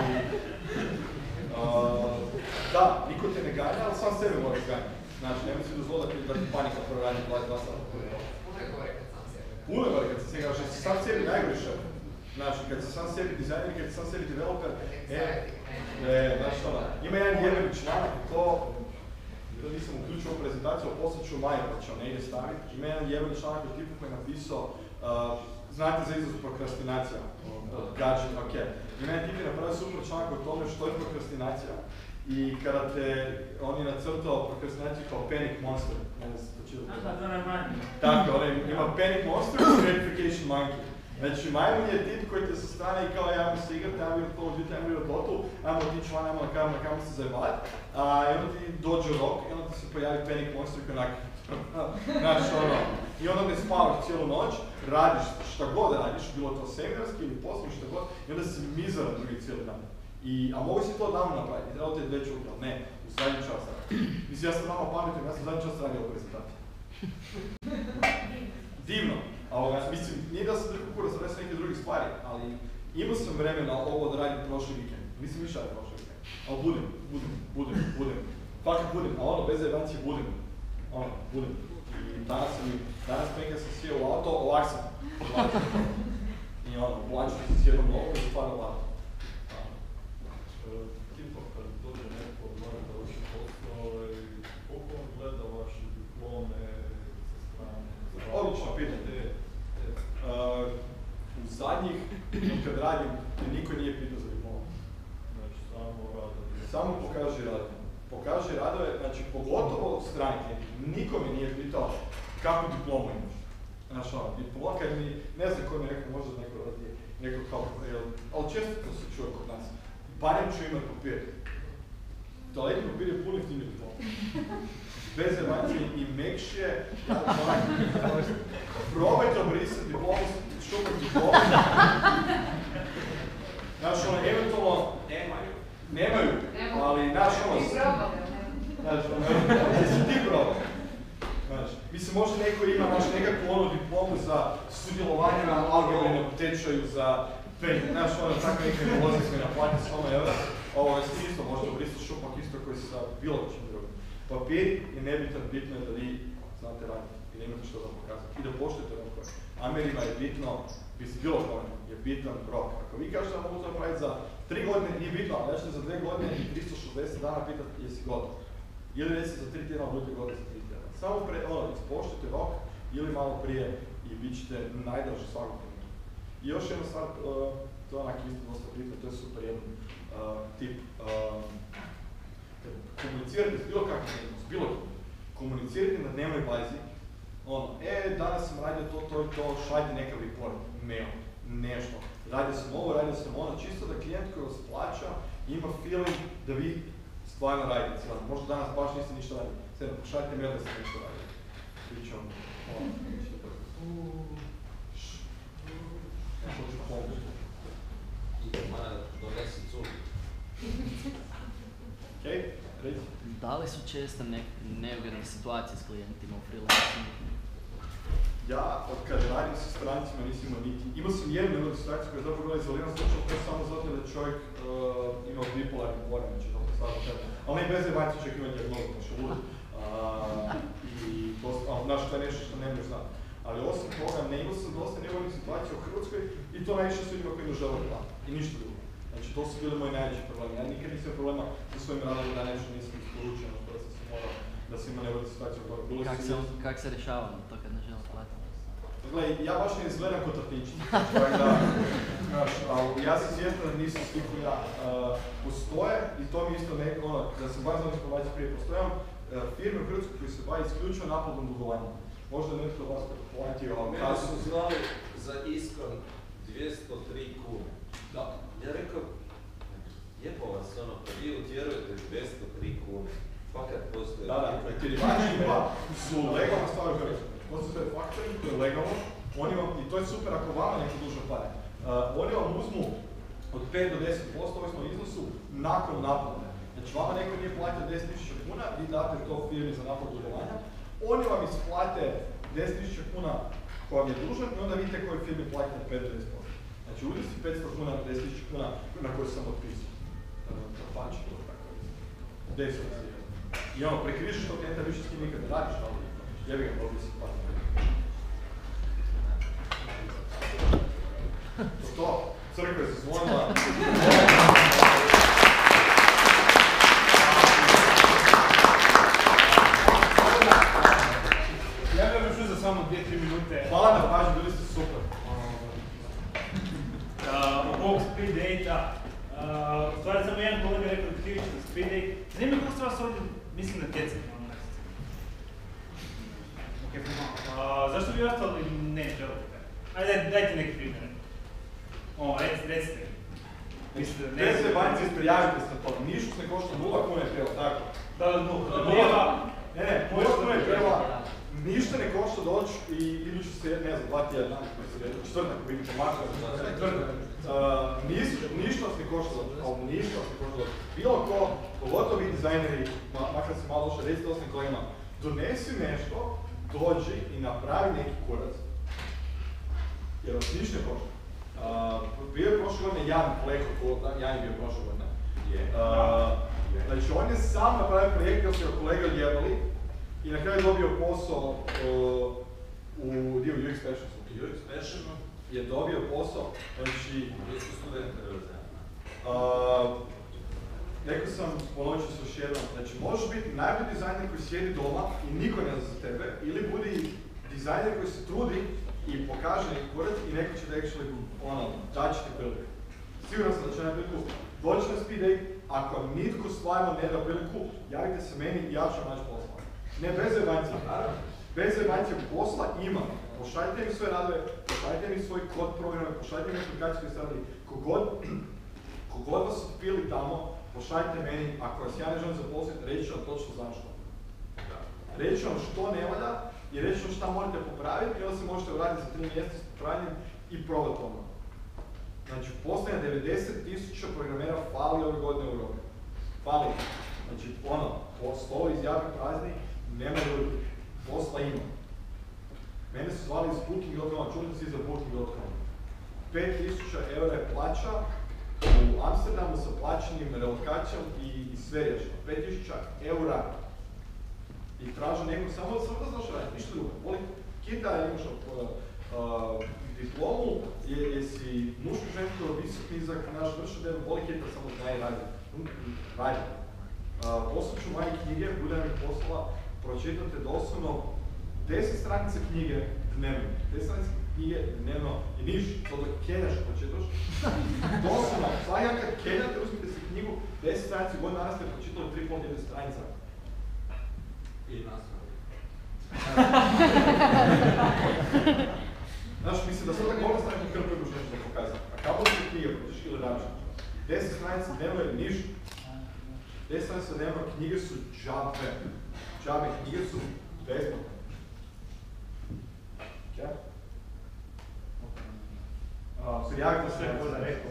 da, niko te ne ganja, ali sam sebe moraš ganjati. Znači, nemoj si dozvoliti da da ti panika proradi 22 sata. Puno je gore kad sam sebi. Puno je gore kad si sebi, što si sam sebi najgori šef. Znači, kad si sam sebi dizajner, kad si sam sebi developer, znaš ono, ima jedan jebeni članak, to nisam uključio u prezentaciju, ali poslat ću Maju, pa ću negdje staviti. Ima jedan jebeni članak od tipu koji je napisao, znate za izraz prokrastinacija, odgađanje, ok. Ima jedan tip je napravio super članak o tome što je prokrastinacija. I kada te, on je nacrtao prokrastinaciju kao panic monster, ne znam se to čitao. To je manji. Tako, ima panic monster i gratification monkey. Znači, majmun je tip koji te sa strane i kao ajmo se igrati, ajmo igrati Call of Duty, ajmo igrati Dotu, ajmo otići van, ajmo na kamu se zajebat. I onda ti dođe rok i onda ti se pojavi panic monster koji onak, znaš ono, i onda ne spavaš cijelu noć, radiš šta god radiš, bilo to seminarski ili poslovni šta god, i onda si mizeran drugi cijeli dan. A mogu si to davno napraviti, trebalo ti je 2 čuke, ali ne, u zadnji čas radim. Mislim, ja sam malo pametan, ja sam zadnji čas radio u prezentaciji. Divno. Mislim, nije da sam drko kurac, da sam neke druge stvari, ali imao sam vremena ovo da radim prošli vikend. Nisam više radio prošli vikend, ali budem. Fakat budem, a ono, bez zajebancije budem. Budem. I danas nekaj sam sjeo u auto, ovak sam. I ono, plaću sam sjedom novu i zatvaram auto. Tipa kad dođe neko od vani da uči posao, koliko on gleda vaše diplome sa strane? Odlično pitanje. U zadnjih, kad radim, niko nije pitao za diplomu. Znači samo radove. Samo pokaži radove. Pokaži radove, znači pogotovo od stranke. Niko mi nije pitao kakvu diplomu imaš. Znaš ono, diploma kad mi, ne znam ko mi rekao, možda neko kao, ali često to se čuje kod nas. Barem ću imati papir. Toaletni papir je pun jeftiniji diploma. Bez evancije i mekšije, probajte obrisati diplomu, šupati diplomu. Znaš ono, eventualno, nemaju, ali znaš ono, jesi ti probao. Mislim, možda neko ima nekakvu onu diplomu za sudjelovanje na algebrinom tečaju za znaš ono, tako neka nevozi koji naplati s ono evra. Ovo je isto, možda obrisati šupak isto koji sa bilo čim drugim. Papir je nebitan, bitno je da vi znate raditi i da imate što da pokazati i da poštujete rokove. Amerima je bitno, bilo kome je bitan rok. Ako vi kažete da mogu to napraviti za 3 godine, nije bitno, ali ja ćete za 2 godine i 360 dana pitati jesi gotov. Ili recite za 3 tjedna, budete gotovi za 3 tjedna. Samo ispoštujte rok ili malo prije i bit ćete najdraži svakog trenutka. I još jedna stvar, to je onak isto dosta bitno, to je super jedan tip. Komunicirati s bilo kakvim jednom, s bilo kim. Komunicirati na dnevnoj bazi. Danas sam radio to, šaljte nekav report, mail, nešto. Radio sam ovo, radio sam ono, čisto da klijent koji vas plaća ima feeling da vi stvarno radite cijelo. Možda danas baš niste ništa radili. Sve, pošaljite mail da ste nešto radili. Pričam, nešto ću pomoći. Donesi cur. Okej, reci. Da li su česte neugodne situacije s klijentima u freelancingu? Ja, od kada radim sa strancima, nisam imao niti. Imao sam jednu neugodnu situaciju koja je zapravo bila izolirana slučaj, to je samo zato da je čovjek imao bipolarni poremećaj, to je stvarno tebe. Ali ne bez evancije čovjek ima dijagnozu, znači lud. Znaš, to je nešto što ne možeš znati. Ali osim toga, ne imao sam dosta neugodnih situacija u Hrvatskoj i to najviše s ljudima koji ne žele plan. I ništa drugo. Znači, to su bili moji najveći problemi. Ja nikad nisam problema sa svojim radom da nešto nisam isporučio, što da sam se morao, da sam imao neugodne situacije u toga. Kak se rješava to kad ne žele platiti? Dakle, ja baš ne izgledam kod Tartinčić. Ja sam svjestan da nisam svi koji postoje i to mi isto neko, da sam bar za informaciju prije postojam, firme u Hrvatskoj koji se bavi isključivo naplatom dugovanja. Možda netko od vas platio, ali mene su zvali za iskon 203 kune. Da. Ja rekao, jebo vas pa vi utjerujete 203 kune. Fakat postoje. Da, utjerivači su legalna stvar u Hrvatskoj. Postoje faktoring koji je legalno, i to je super ako vama neko dužno pare. Oni vam uzmu od 5 do 10% ovisno iznosu nakon naplate. Znači vama neko nije platio 10.000 kuna, vi date to firmi za naplatu dugovanja, oni vam isplate 10.000 kuna koja vam je dužan i onda vidite kojoj firmi platite 5 do 10%. Znači uzmi si 500 kuna na 10.000 kuna na koju sam otpisao. Pači to tako. 10%. I prekrižiš to klijenta više s kim nikad ne radiš, ali Jebi ga, dobio si pa. To, crkve se zvonila. Ja bih vam za samo 2-3 minute. Hvala na pažnju, bili ste super. Ovog speed date-a. U stvari samo jedan kolega rekao da krivići za speed date. Zanimljivo kako se vas ovdje mislim na tjecanje. Zašto bi ostali ne želite? Ajde, dajte neki primjer. Recite. Bez jebanci, prijavite se to. Ništa ne košta 0 kuna je prijela, tako? Da, 0 prijela. Ne, 0 kuna je prijela. Ništa ne košta doći i idući se, ne znam, 2 tjedna, četvrtak, vidite, makar, četvrtak. Ništa vas ne košta doći, ali ništa vas ne košta doći. Bilo ko, pogotovo vi dizajneri, makar se malo loše, recite osnovnim kolegama, donesi nešto, dođi i napravi neki kurac, jer vas ništa ne košta. Bio je prošle godine Jan Pleko, Jan je bio prošle godine. Znači on je sam napravio projekt, jer su ga kolega ljevali i na kraju dobio posao u dio UX Passionu. UX Passionu je dobio posao, znači... Vi su studenti rekao sam, ponovit ću se još jednom, znači možeš biti najbolji dizajner koji sjedi doma i niko ne zna za tebe, ili budi dizajner koji se trudi i pokaže neki kurac i neko će da actually, daći ti priliku. Siguran sam da će na priliku doći na speed date, ako nitko stvarno ne da priliku, javite se meni i ja ću naći posla. Ne, bez jebancija, naravno. Bez jebancija posla ima. Pošaljite mi svoje radove, pošaljite mi svoj kod programe, pošaljite mi aplikaciju koji ste radili. Kogod vas otpili tamo, pošaljite meni, ako vas ja ne želim zaposliti, reći ću vam točno zašto. Reći ću vam što ne valja i reći ću vam šta morate popraviti i onda se možete vratiti za 3 mjeseca s popravljanjem i probati ono. Znači, posljednja 90.000 programera fali ove godine u Europi. Fali. Znači, stolovi iz jave prazni, nema ljudi. Posla ima. Mene su zvali iz Booking.com, čuli si za Booking.com. 5.000 eura je plaća u Amsterdamu sa plaćenim relokacijom i sve riješeno. 5.000 eura. I traže nekog samo da znaš raditi, ništa drugo. Voli kita, imaš diplomu, jesi muško žensko, visok nizak, naš vršadev, voli kita, samo zna i radi. Poslat ću moje knjige, budem ih poslala, pročitate doslovno 10 stranica knjige dnevno. 10 stranica knjige dnevno i niš, to dok kenjaš pročitaš. Doslovno, svaki kad kenjate, uzmite si knjigu, 10 stranica godina danas ste pročitali 3,5 stranica. I nastavno. Znaš, mislim da sad tako ovdje stavim krpu još nešto da pokazam. A kako ti knjige pročiš ili rađeš? 10 stranica dnevno je ništa. 10 stranica dnevno knjige su džabe. Džabe knjige su besplatne. Ja? Prijavite se. Sve je Boda rekao.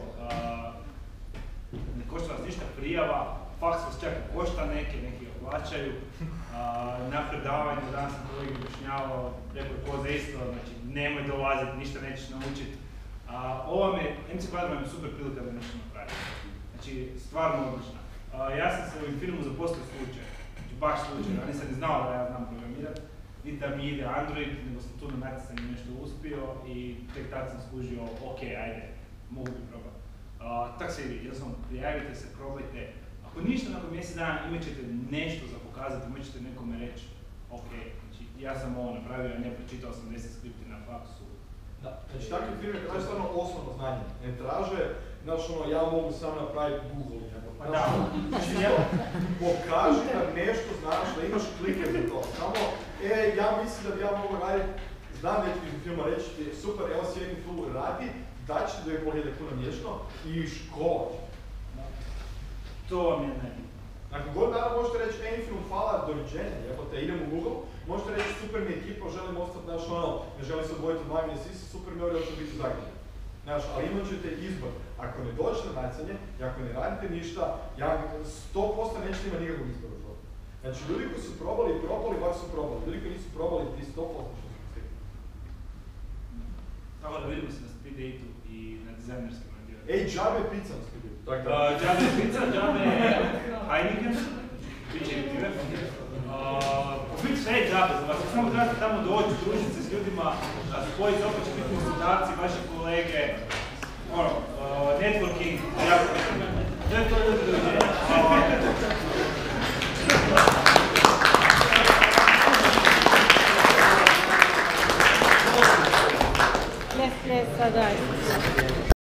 Ne košta vas ništa prijava, faks vas čak košta neki ga plaćaju. Na predavanju, danas sam kolegi objašnjavao, rekao je Koza isto, znači nemoj dolaziti, ništa nećeš naučiti. Ovo vam je, MC Quadro vam je super prilika da nešto napraviti. Znači, stvarno odlična. Ja sam se u ovim filmu zaposlio slučaj, znači baš slučaj, ja nisam ni znao da ja znam programirati, niti da mi ide Android, nego sam tu na natjecanju nešto uspio i tek tad sam skužio, ok, ajde, mogu bi probati. Tak se ide, jednostavno prijavite se, probajte. Ako ništa nakon mjesec dana imat ćete nešto za pokazati, imat ćete nekome reći, ok, znači ja sam ovo napravio, a ne pročitao 80 skripti na faksu. Da, znači takve firme traže stvarno osnovno znanje. Ne traže, znaš ja mogu sam napraviti Google. Pa da. Znači pokaži da nešto znaš, da imaš klike za to. Samo, ja mislim da bi ja mogu raditi, znam neki iz filma reći ti, super, evo sjedim tu, radi, daći ti 2.500 kuna mjesečno i škola. To vam je ne. Nakon god dana možete reći, film, hvala, doviđenja, jebote, idem u Google, možete reći, super mi je ekipa, želim ostati, znaš, ne želim se odvojiti 2 mjeseca, super mi je ovdje, hoću biti u Zagrebu. Znaš, ali imat ćete izbor. Ako ne dođete na natjecanje i ako ne radite ništa, 100% nećete imati nikakvog izbora u životu. Znači, ljudi koji su probali, baš su probali. Ljudi koji nisu probali, ti 100% što su stigli. Tako da vidimo se na speed date-u i na dizajnerskim radijama. Ej, džabe pizza na speed date-u. Džabe pizza, džabe Heineken, biće i pive. U biti sve je džabe. etape za vas. Samo trebate tamo doći, družiti se s ljudima, spojiti se, opet će biti konsultaci, vaši kolege, networking, jako bitno. To je to, ljudi, doviđenja. Ne, sada.